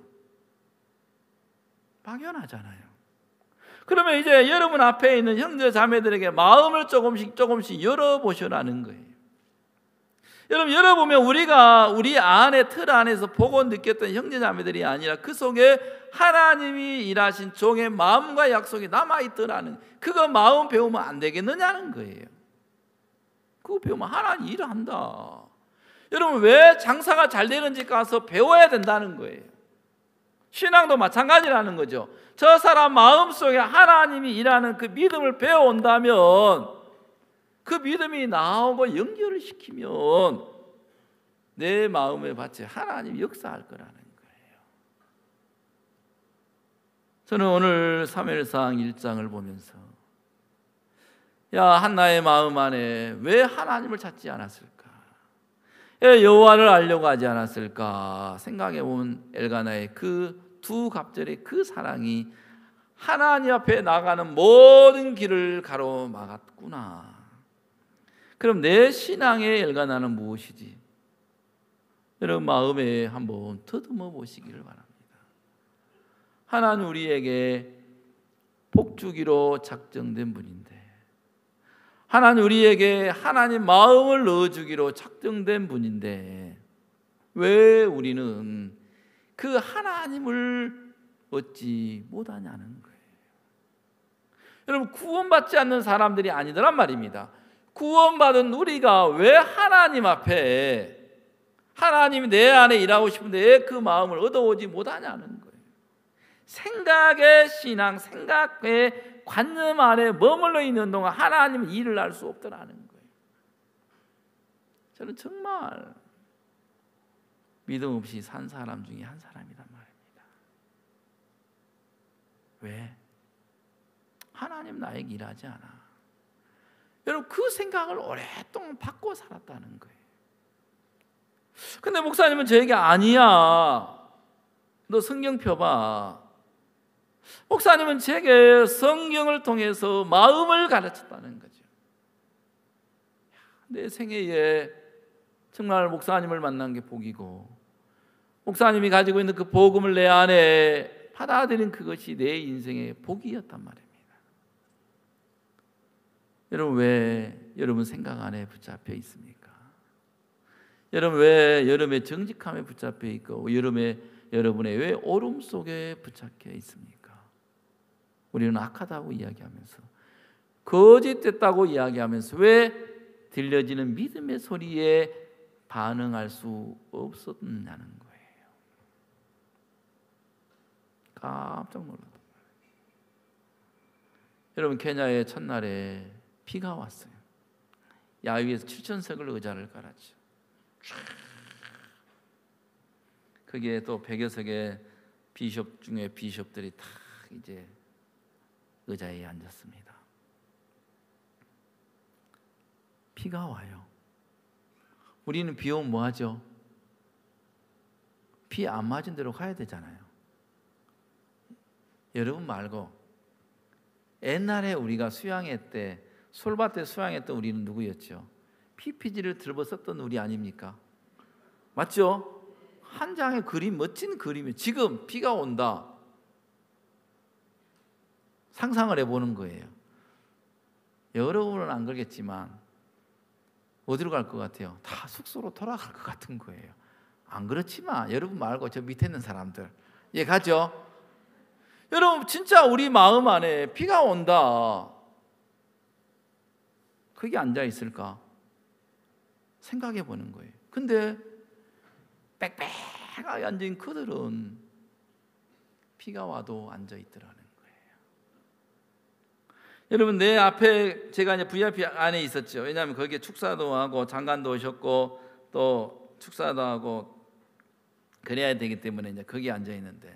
Speaker 1: 막연하잖아요. 그러면 이제 여러분 앞에 있는 형제 자매들에게 마음을 조금씩 조금씩 열어보시라는 거예요. 여러분, 열어보면 우리가 우리 안에 틀 안에서 보고 느꼈던 형제 자매들이 아니라 그 속에 하나님이 일하신 종의 마음과 약속이 남아있더라는, 그거 마음 배우면 안 되겠느냐는 거예요. 그거 배우면 하나님 일을 한다. 여러분, 왜 장사가 잘 되는지 가서 배워야 된다는 거예요. 신앙도 마찬가지라는 거죠. 저 사람 마음속에 하나님이 일하는 그 믿음을 배워온다면 그 믿음이 나오고 연결을 시키면 내 마음의 밭에 하나님 역사할 거라는 거예요. 저는 오늘 사무엘상 일 장을 보면서 야, 한나의 마음 안에 왜 하나님을 찾지 않았을까? 왜 여호와를 알려고 하지 않았을까? 생각해 보면 엘가나의 그 두 갑절의 그 사랑이 하나님 앞에 나가는 모든 길을 가로막았구나. 그럼 내 신앙의 엘가나는 무엇이지? 여러분, 마음에 한번 더듬어 보시기를 바랍니다. 하나님 우리에게 복 주기로 작정된 분인데, 하나님 우리에게 하나님 마음을 넣어주기로 작정된 분인데 왜 우리는 그 하나님을 얻지 못하냐는 거예요. 여러분, 구원받지 않는 사람들이 아니더란 말입니다. 구원받은 우리가 왜 하나님 앞에 하나님이 내 안에 일하고 싶은데 그 마음을 얻어오지 못하냐는 거예요. 생각의 신앙, 생각의 관념 안에 머물러 있는 동안 하나님은 일을 할 수 없더라는 거예요. 저는 정말 믿음 없이 산 사람 중에 한 사람이란 말입니다. 왜? 하나님 나에게 일하지 않아. 여러분, 그 생각을 오랫동안 받고 살았다는 거예요. 근데 목사님은 저에게 아니야, 너 성경 펴봐. 목사님은 제게 성경을 통해서 마음을 가르쳤다는 거죠. 내 생애에 정말 목사님을 만난 게 복이고, 목사님이 가지고 있는 그 복음을 내 안에 받아들인 그것이 내 인생의 복이었단 말입니다. 여러분, 왜 여러분 생각 안에 붙잡혀 있습니까? 여러분, 왜 여러분의 정직함에 붙잡혀 있고 여러분의, 여러분의 왜 오름 속에 붙잡혀 있습니까? 우리는 악하다고 이야기하면서, 거짓됐다고 이야기하면서 왜 들려지는 믿음의 소리에 반응할 수 없었냐는 거예요. 깜짝 놀랐다. 여러분, 케냐의 첫날에 비가 왔어요. 야위에서 칠천석을 의자를 깔았죠. 거기에 또 백여 석의 비숍 중에 비숍들이 다 이제 의자에 앉았습니다. 비가 와요. 우리는 비 오면 뭐 하죠? 비 안 맞은 대로 가야 되잖아요. 여러분 말고 옛날에 우리가 수양회 때, 솔밭에 수양했던 우리는 누구였죠? 피피지를 들벗었던 우리 아닙니까? 맞죠? 한 장의 그림, 멋진 그림이 지금 비가 온다. 상상을 해보는 거예요. 여러분은 안 그러겠지만 어디로 갈 것 같아요? 다 숙소로 돌아갈 것 같은 거예요. 안 그렇지만 여러분 말고 저 밑에 있는 사람들, 예, 가죠? 여러분, 진짜 우리 마음 안에 비가 온다. 거기 앉아 있을까? 생각해 보는 거예요. 근데 빽빽하게 앉은 그들은 비가 와도 앉아 있더라는 거예요. 여러분, 내 앞에 제가 이제 브이아이피 안에 있었죠. 왜냐하면 거기에 축사도 하고 장관도 오셨고 또 축사도 하고 그래야 되기 때문에 이제 거기에 앉아 있는데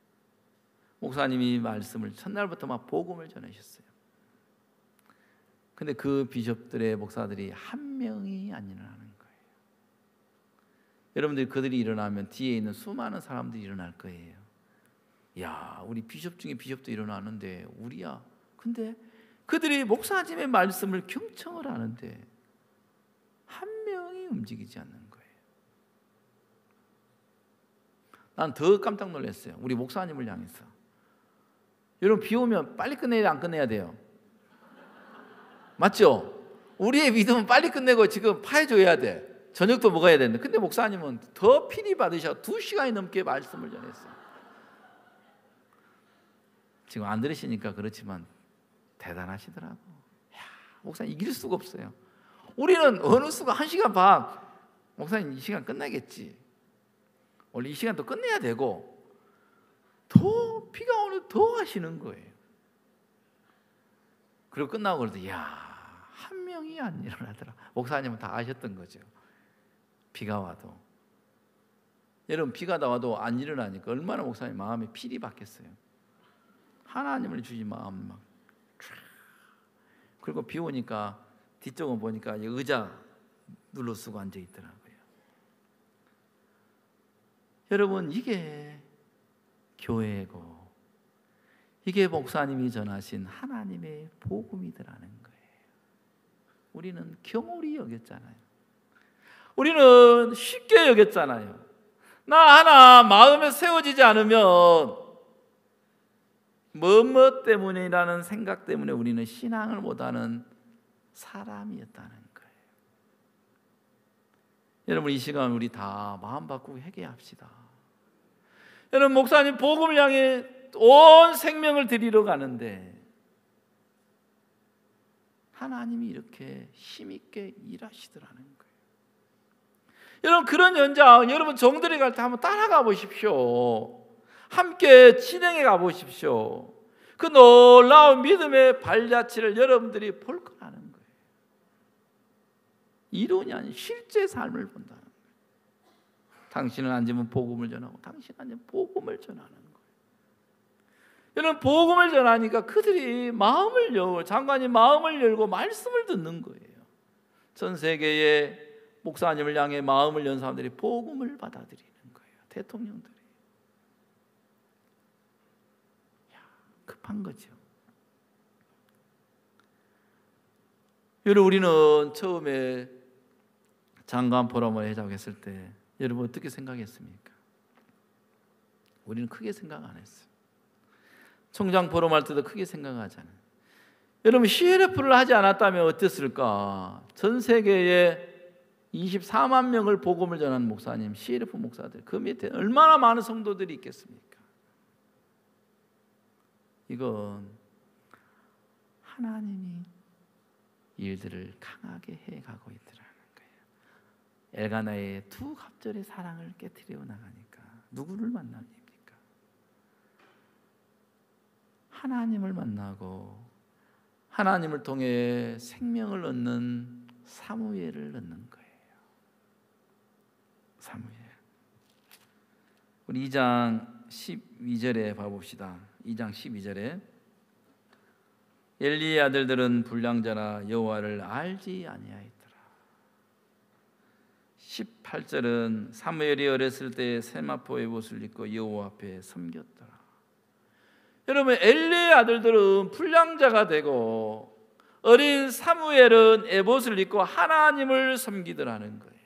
Speaker 1: 목사님이 말씀을 첫날부터 막 복음을 전하셨어요. 근데 그 비숍들의 목사들이 한 명이 안 일어나는 거예요. 여러분들이 그들이 일어나면 뒤에 있는 수많은 사람들이 일어날 거예요. 야, 우리 비숍 중에 비숍도 일어나는데 우리야. 근데 그들이 목사님의 말씀을 경청을 하는데 한 명이 움직이지 않는 거예요. 난 더 깜짝 놀랐어요. 우리 목사님을 향해서. 여러분, 비 오면 빨리 끝내야 안 끝내야 돼요? 맞죠? 우리의 믿음은 빨리 끝내고 지금 파해줘야 돼. 저녁도 먹어야 되는데. 근데 목사님은 더 피리 받으셔 두 시간이 넘게 말씀을 전했어요. 지금 안 들으시니까 그렇지만 대단하시더라고. 야, 목사님 이길 수가 없어요. 우리는 어느 수가 한 시간 반, 목사님 이 시간 끝나겠지. 원래 이 시간 또 끝내야 되고 더 비가 오늘 더 하시는 거예요. 그리고 끝나고 그러더니 야, 한 명이 안 일어나더라. 목사님은 다 아셨던 거죠. 비가 와도. 여러분, 비가 다 와도 안 일어나니까 얼마나 목사님 마음에 필이 받겠어요. 하나님을 주지 마음 막. 그리고 비 오니까 뒤쪽은 보니까 의자 눌러 쓰고 앉아 있더라고요. 여러분, 이게 교회고 이게 목사님이 전하신 하나님의 복음이더라는 거예요. 우리는 경홀히 여겼잖아요. 우리는 쉽게 여겼잖아요. 나 하나 마음에 세워지지 않으면 뭐뭐 때문이라는 생각 때문에 우리는 신앙을 못하는 사람이었다는 거예요. 여러분, 이 시간 우리 다 마음 바꾸고 회개합시다. 여러분, 목사님 복음을 향해 온 생명을 드리러 가는데 하나님이 이렇게 힘있게 일하시더라는 거예요. 여러분, 그런 현장 여러분 정들이 갈 때 한번 따라가 보십시오. 함께 진행해 가 보십시오. 그 놀라운 믿음의 발자취를 여러분들이 볼 거라는 거예요. 이론이 아닌 실제 삶을 본다는 거예요. 당신은 앉으면 복음을 전하고 당신은 앉으면 복음을 전하는 거예요. 여러분, 복음을 전하니까 그들이 마음을 열고, 장관이 마음을 열고 말씀을 듣는 거예요. 전 세계의 목사님을 향해 마음을 연 사람들이 복음을 받아들이는 거예요. 대통령들이. 야, 급한 거죠. 여러분, 우리는 처음에 장관 포럼을 하자고 했을 때 여러분 어떻게 생각했습니까? 우리는 크게 생각 안 했어요. 총장 포럼할 때도 크게 생각하잖아요. 여러분, 씨엘에프를 하지 않았다면 어땠을까? 전 세계에 이십사만 명을 복음을 전하는 목사님, 씨엘에프 목사들, 그 밑에 얼마나 많은 성도들이 있겠습니까? 이건 하나님이 일들을 강하게 해가고 있더라는 거예요. 엘가나의 두 갑절의 사랑을 깨트려 나가니까 누구를 만납니까? 하나님을 만나고 하나님을 통해 생명을 얻는 사무엘을 얻는 거예요. 사무엘. 우리 이 장 십이 절에 봐봅시다. 이 장 십이 절에 엘리의 아들들은 불량자라 여호와를 알지 아니하였더라. 십팔 절은 사무엘이 어렸을 때 세마포의 옷을 입고 여호와 앞에 섬겼더라. 여러분, 엘리의 아들들은 불량자가 되고 어린 사무엘은 에봇을 입고 하나님을 섬기더라는 거예요.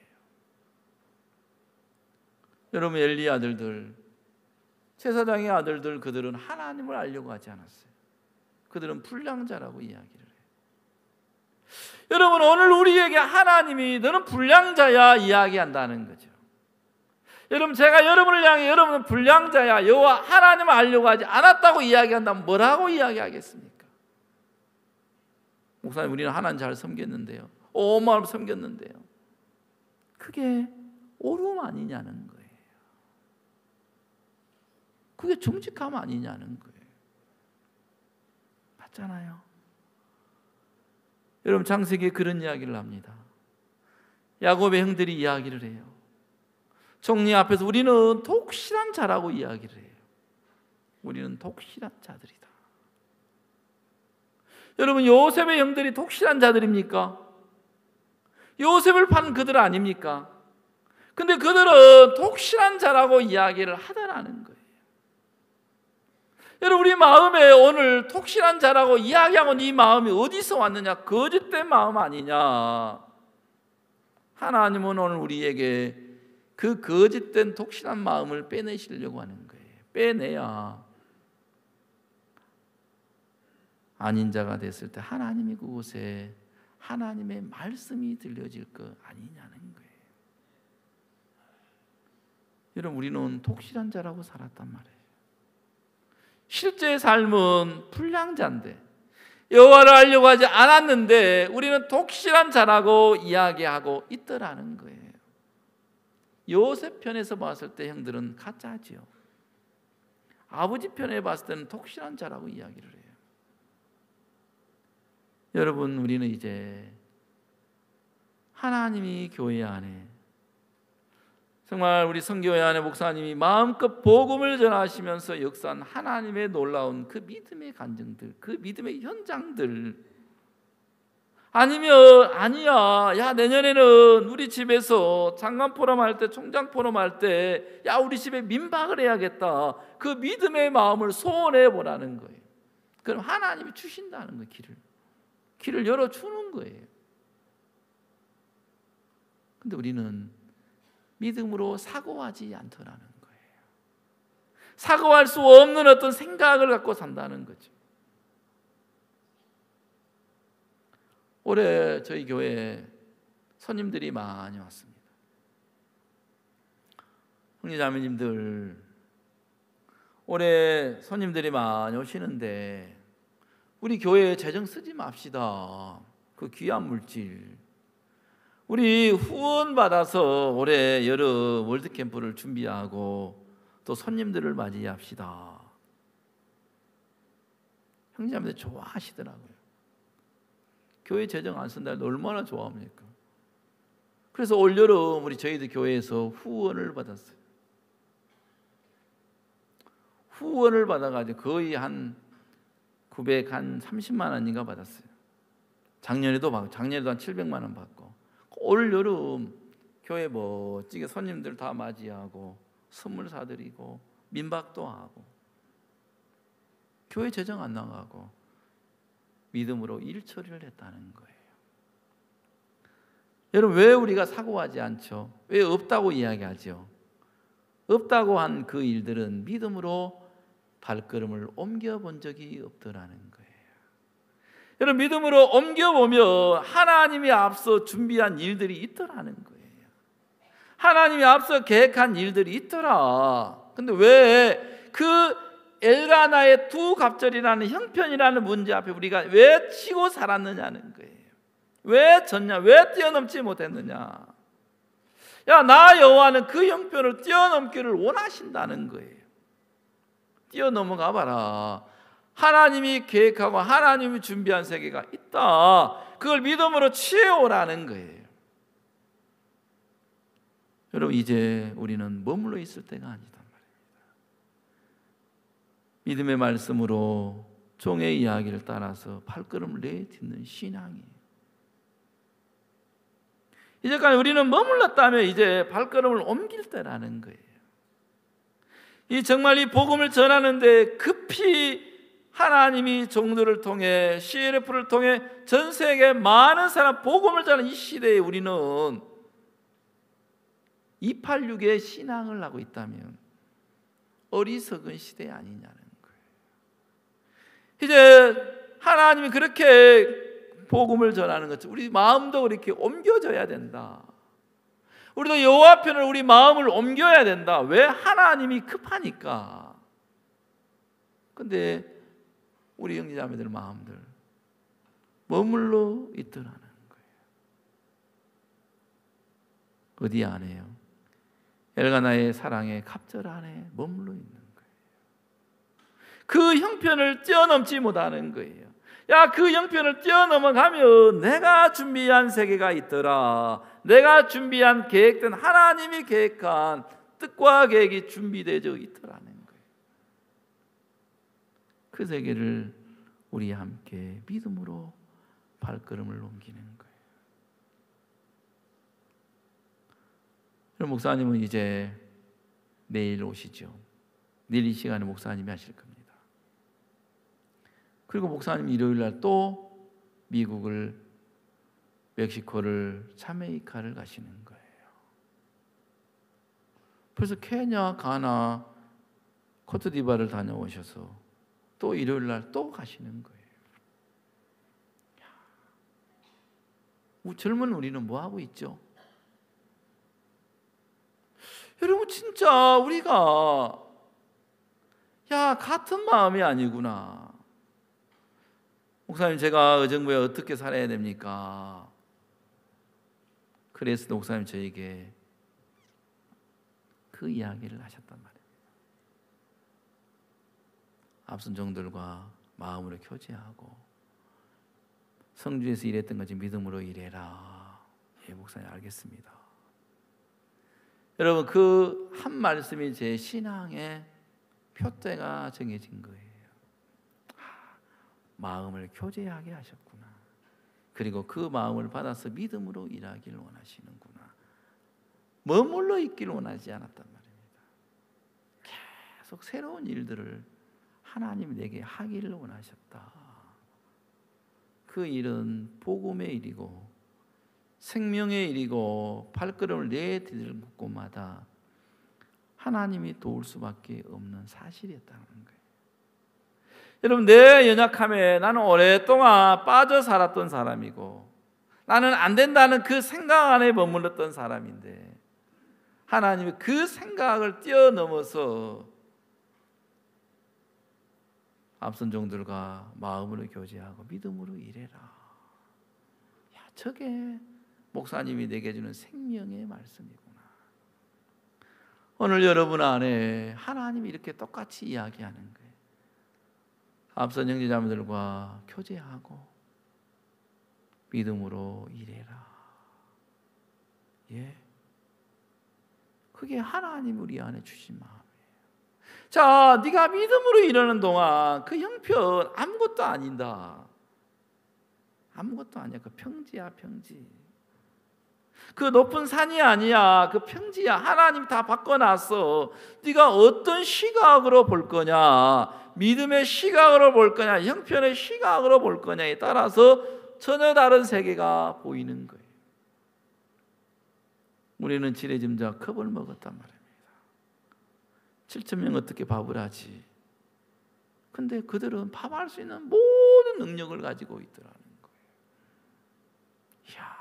Speaker 1: 여러분, 엘리의 아들들, 제사장의 아들들, 그들은 하나님을 알려고 하지 않았어요. 그들은 불량자라고 이야기를 해요. 여러분, 오늘 우리에게 하나님이 너는 불량자야 이야기한다는 거죠. 여러분, 제가 여러분을 향해 여러분은 불량자야, 여호와 하나님을 알려고 하지 않았다고 이야기한다면 뭐라고 이야기하겠습니까? 목사님, 우리는 하나님 잘 섬겼는데요, 온 마음 섬겼는데요, 그게 옳음 아니냐는 거예요. 그게 정직함 아니냐는 거예요. 맞잖아요. 여러분, 창세기에 그런 이야기를 합니다. 야곱의 형들이 이야기를 해요. 총리 앞에서 우리는 독실한 자라고 이야기를 해요. 우리는 독실한 자들이다. 여러분, 요셉의 형들이 독실한 자들입니까? 요셉을 판 그들 아닙니까? 근데 그들은 독실한 자라고 이야기를 하더라는 거예요. 여러분, 우리 마음에 오늘 독실한 자라고 이야기하고 이 마음이 어디서 왔느냐? 거짓된 마음 아니냐? 하나님은 오늘 우리에게 그 거짓된 독실한 마음을 빼내시려고 하는 거예요. 빼내야 아닌 자가 됐을 때 하나님이 그곳에 하나님의 말씀이 들려질 거 아니냐는 거예요. 여러분, 우리는 독실한 자라고 살았단 말이에요. 실제 삶은 불량자인데, 여호와를 알려고 하지 않았는데 우리는 독실한 자라고 이야기하고 있더라는 거예요. 요셉 편에서 봤을 때 형들은 가짜지요. 아버지 편에 봤을 때는 독실한 자라고 이야기를 해요. 여러분, 우리는 이제 하나님이 교회 안에, 정말 우리 선교회 안에 목사님이 마음껏 복음을 전하시면서 역사한 하나님의 놀라운 그 믿음의 간증들, 그 믿음의 현장들, 아니면 아니야, 야 내년에는 우리 집에서 장관 포럼 할 때, 총장 포럼 할 때, 야 우리 집에 민박을 해야겠다, 그 믿음의 마음을 소원해 보라는 거예요. 그럼 하나님이 주신다는 거예요. 길을 길을 열어주는 거예요. 근데 우리는 믿음으로 사고하지 않더라는 거예요. 사고할 수 없는 어떤 생각을 갖고 산다는 거죠. 올해 저희 교회에 손님들이 많이 왔습니다. 형제자매님들, 올해 손님들이 많이 오시는데 우리 교회에 재정 쓰지 맙시다. 그 귀한 물질. 우리 후원 받아서 올해 여름 월드캠프를 준비하고 또 손님들을 맞이합시다. 형제자매들 좋아하시더라고요. 교회 재정 안 쓴다 해도 얼마나 좋아합니까? 그래서 올여름 우리 저희들 교회에서 후원을 받았어요. 후원을 받아가지고 거의 한 구백삼십만 원인가 받았어요. 작년에도 받고, 작년에도 한 칠백만 원 받고, 올 여름 교회 멋지게 손님들 다 맞이하고 선물 사드리고 민박도 하고, 교회 재정 안 나가고 믿음으로 일 처리를 했다는 거예요. 여러분, 왜 우리가 사고하지 않죠? 왜 없다고 이야기하죠? 없다고 한 그 일들은 믿음으로 발걸음을 옮겨본 적이 없더라는 거예요. 여러분, 믿음으로 옮겨보면 하나님이 앞서 준비한 일들이 있더라는 거예요. 하나님이 앞서 계획한 일들이 있더라. 근데 왜 그 엘가나의 두 갑절이라는 형편이라는 문제 앞에 우리가 왜 치고 살았느냐는 거예요. 왜 졌냐? 왜 뛰어넘지 못했느냐? 야, 나 여호와는 그 형편을 뛰어넘기를 원하신다는 거예요. 뛰어넘어가 봐라. 하나님이 계획하고 하나님이 준비한 세계가 있다. 그걸 믿음으로 취해오라는 거예요. 여러분, 이제 우리는 머물러 있을 때가 아니다 말입니다. 믿음의 말씀으로 종의 이야기를 따라서 발걸음을 내딛는 신앙이에요. 이제까지 우리는 머물렀다면 이제 발걸음을 옮길 때라는 거예요. 이 정말 이 복음을 전하는데 급히 하나님이 종들을 통해 씨엘에프를 통해 전 세계 많은 사람 복음을 전하는 이 시대에 우리는 이팔육의 신앙을 하고 있다면 어리석은 시대 아니냐는 거예요. 이제 하나님이 그렇게 복음을 전하는 것, 우리 마음도 그렇게 옮겨져야 된다. 우리도 여호와 편을 우리 마음을 옮겨야 된다. 왜? 하나님이 급하니까. 근데 우리 형제자매들 마음들 머물러 있더라는 거예요. 어디 안에요? 엘가나의 사랑의 갑절 안에 머물러 있는 거예요. 그 형편을 뛰어넘지 못하는 거예요. 야, 그 형편을 뛰어넘어가면 내가 준비한 세계가 있더라. 내가 준비한 계획된 하나님이 계획한 뜻과 계획이 준비되어 있더라는 거예요. 그 세계를 우리 함께 믿음으로 발걸음을 옮기는 거예요. 그럼 목사님은 이제 내일 오시죠. 내일 이 시간에 목사님이 하실 겁니다. 그리고 목사님 일요일 날 또 미국을, 멕시코를, 자메이카를 가시는 거예요. 그래서 케냐, 가나, 코트디바를 다녀오셔서 또 일요일 날 또 가시는 거예요. 젊은 우리는 뭐 하고 있죠? 여러분, 진짜 우리가 야, 같은 마음이 아니구나. 목사님, 제가 의정부에 어떻게 살아야 됩니까? 그래서 목사님 저에게 그 이야기를 하셨단 말이에요. 앞선 종들과 마음으로 교제하고 성주에서 일했던 것이 믿음으로 일해라. 예, 목사님 알겠습니다. 여러분, 그 한 말씀이 제 신앙의 표대가 정해진 거예요. 마음을 교제하게 하셨구나. 그리고 그 마음을 받아서 믿음으로 일하기를 원하시는구나. 머물러 있기를 원하지 않았단 말입니다. 계속 새로운 일들을 하나님이 내게 하기를 원하셨다. 그 일은 복음의 일이고 생명의 일이고 발걸음을 내디딜 곳마다 하나님이 도울 수밖에 없는 사실이었다는 거예요. 여러분, 내 연약함에 나는 오랫동안 빠져 살았던 사람이고 나는 안 된다는 그 생각 안에 머물렀던 사람인데 하나님이 그 생각을 뛰어넘어서 앞선 종들과 마음으로 교제하고 믿음으로 일해라. 야, 저게 목사님이 내게 주는 생명의 말씀이구나. 오늘 여러분 안에 하나님이 이렇게 똑같이 이야기하는 거예요. 앞선 형제자매들과 교제하고 믿음으로 일해라. 예, 그게 하나님 우리 안에 주신 마음이에요. 자, 네가 믿음으로 일하는 동안 그 형편 아무것도 아니다. 아무것도 아니야. 그 평지야, 평지. 그 높은 산이 아니야. 그 평지야. 하나님 다 바꿔놨어. 네가 어떤 시각으로 볼 거냐, 믿음의 시각으로 볼 거냐, 형편의 시각으로 볼 거냐에 따라서 전혀 다른 세계가 보이는 거예요. 우리는 지레짐작 컵을 먹었단 말입니다. 칠천 명 어떻게 밥을 하지? 근데 그들은 밥할 수 있는 모든 능력을 가지고 있더라는 거예요. 이야,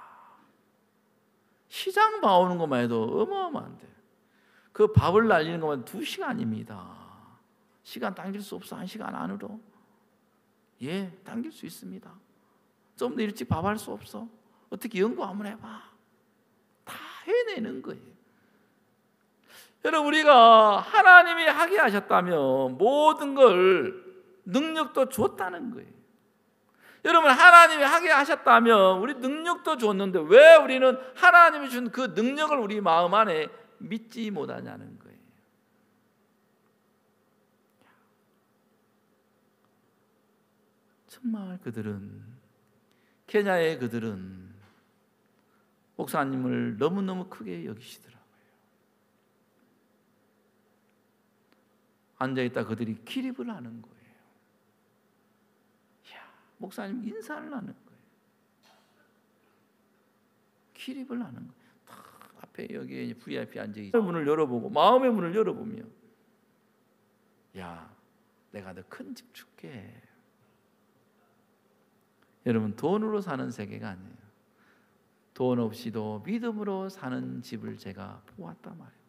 Speaker 1: 시장 봐오는 것만 해도 어마어마한데 그 밥을 날리는 것만 두 시간입니다. 시간 당길 수 없어. 한 시간 안으로. 예, 당길 수 있습니다. 좀 더 일찍 밥할 수 없어. 어떻게 연구 한번 해봐. 다 해내는 거예요. 여러분, 우리가 하나님이 하게 하셨다면 모든 걸 능력도 줬다는 거예요. 여러분, 하나님이 하게 하셨다면 우리 능력도 줬는데 왜 우리는 하나님이 준 그 능력을 우리 마음 안에 믿지 못하냐는 거예요. 정말 그들은, 케냐의 그들은 목사님을 너무너무 크게 여기시더라고요. 앉아있다 그들이 기립을 하는 거예요. 이야, 목사님 인사를 하는 거예요. 기립을 하는 거예요. 딱 앞에 여기에 브이아이피 앉아있어. 문을 열어보고, 마음의 문을 열어보며, 야, 내가 더 큰 집 줄게. 여러분, 돈으로 사는 세계가 아니에요. 돈 없이도 믿음으로 사는 집을 제가 보았단 말이에요.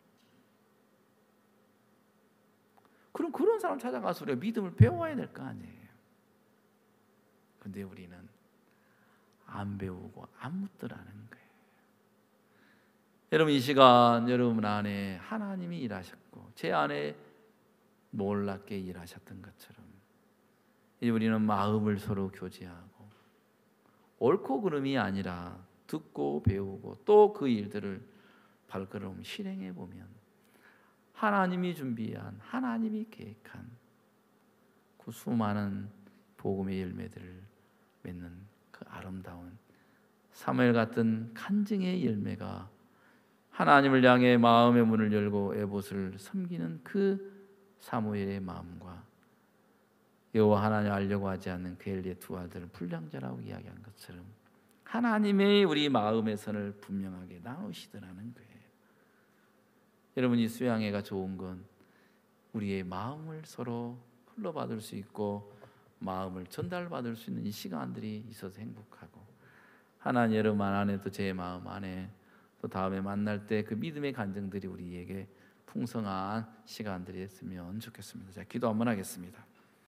Speaker 1: 그럼 그런 사람 찾아가서 우리가 믿음을 배워야 될 거 아니에요. 근데 우리는 안 배우고 안 묻더라는 거예요. 여러분, 이 시간 여러분 안에 하나님이 일하셨고 제 안에 놀랍게 일하셨던 것처럼 이제 우리는 마음을 서로 교제하고 옳고 그름이 아니라 듣고 배우고 또 그 일들을 발걸음 실행해 보면 하나님이 준비한, 하나님이 계획한 그 수많은 복음의 열매들을 맺는 그 아름다운 사무엘 같은 간증의 열매가 하나님을 향해 마음의 문을 열고 에봇을 섬기는 그 사무엘의 마음과 여호와 하나님 알려고 하지 않는 그 엘리의 두 아들을 불량자라고 이야기한 것처럼 하나님의 우리 마음의 선을 분명하게 나누시더라는 거예요. 여러분, 이 수양회가 좋은 건 우리의 마음을 서로 흘러받을 수 있고 마음을 전달받을 수 있는 이 시간들이 있어서 행복하고, 하나님 여러분 안에도 제 마음 안에 또 다음에 만날 때 그 믿음의 간증들이 우리에게 풍성한 시간들이 됐으면 좋겠습니다. 자, 기도 한번 하겠습니다.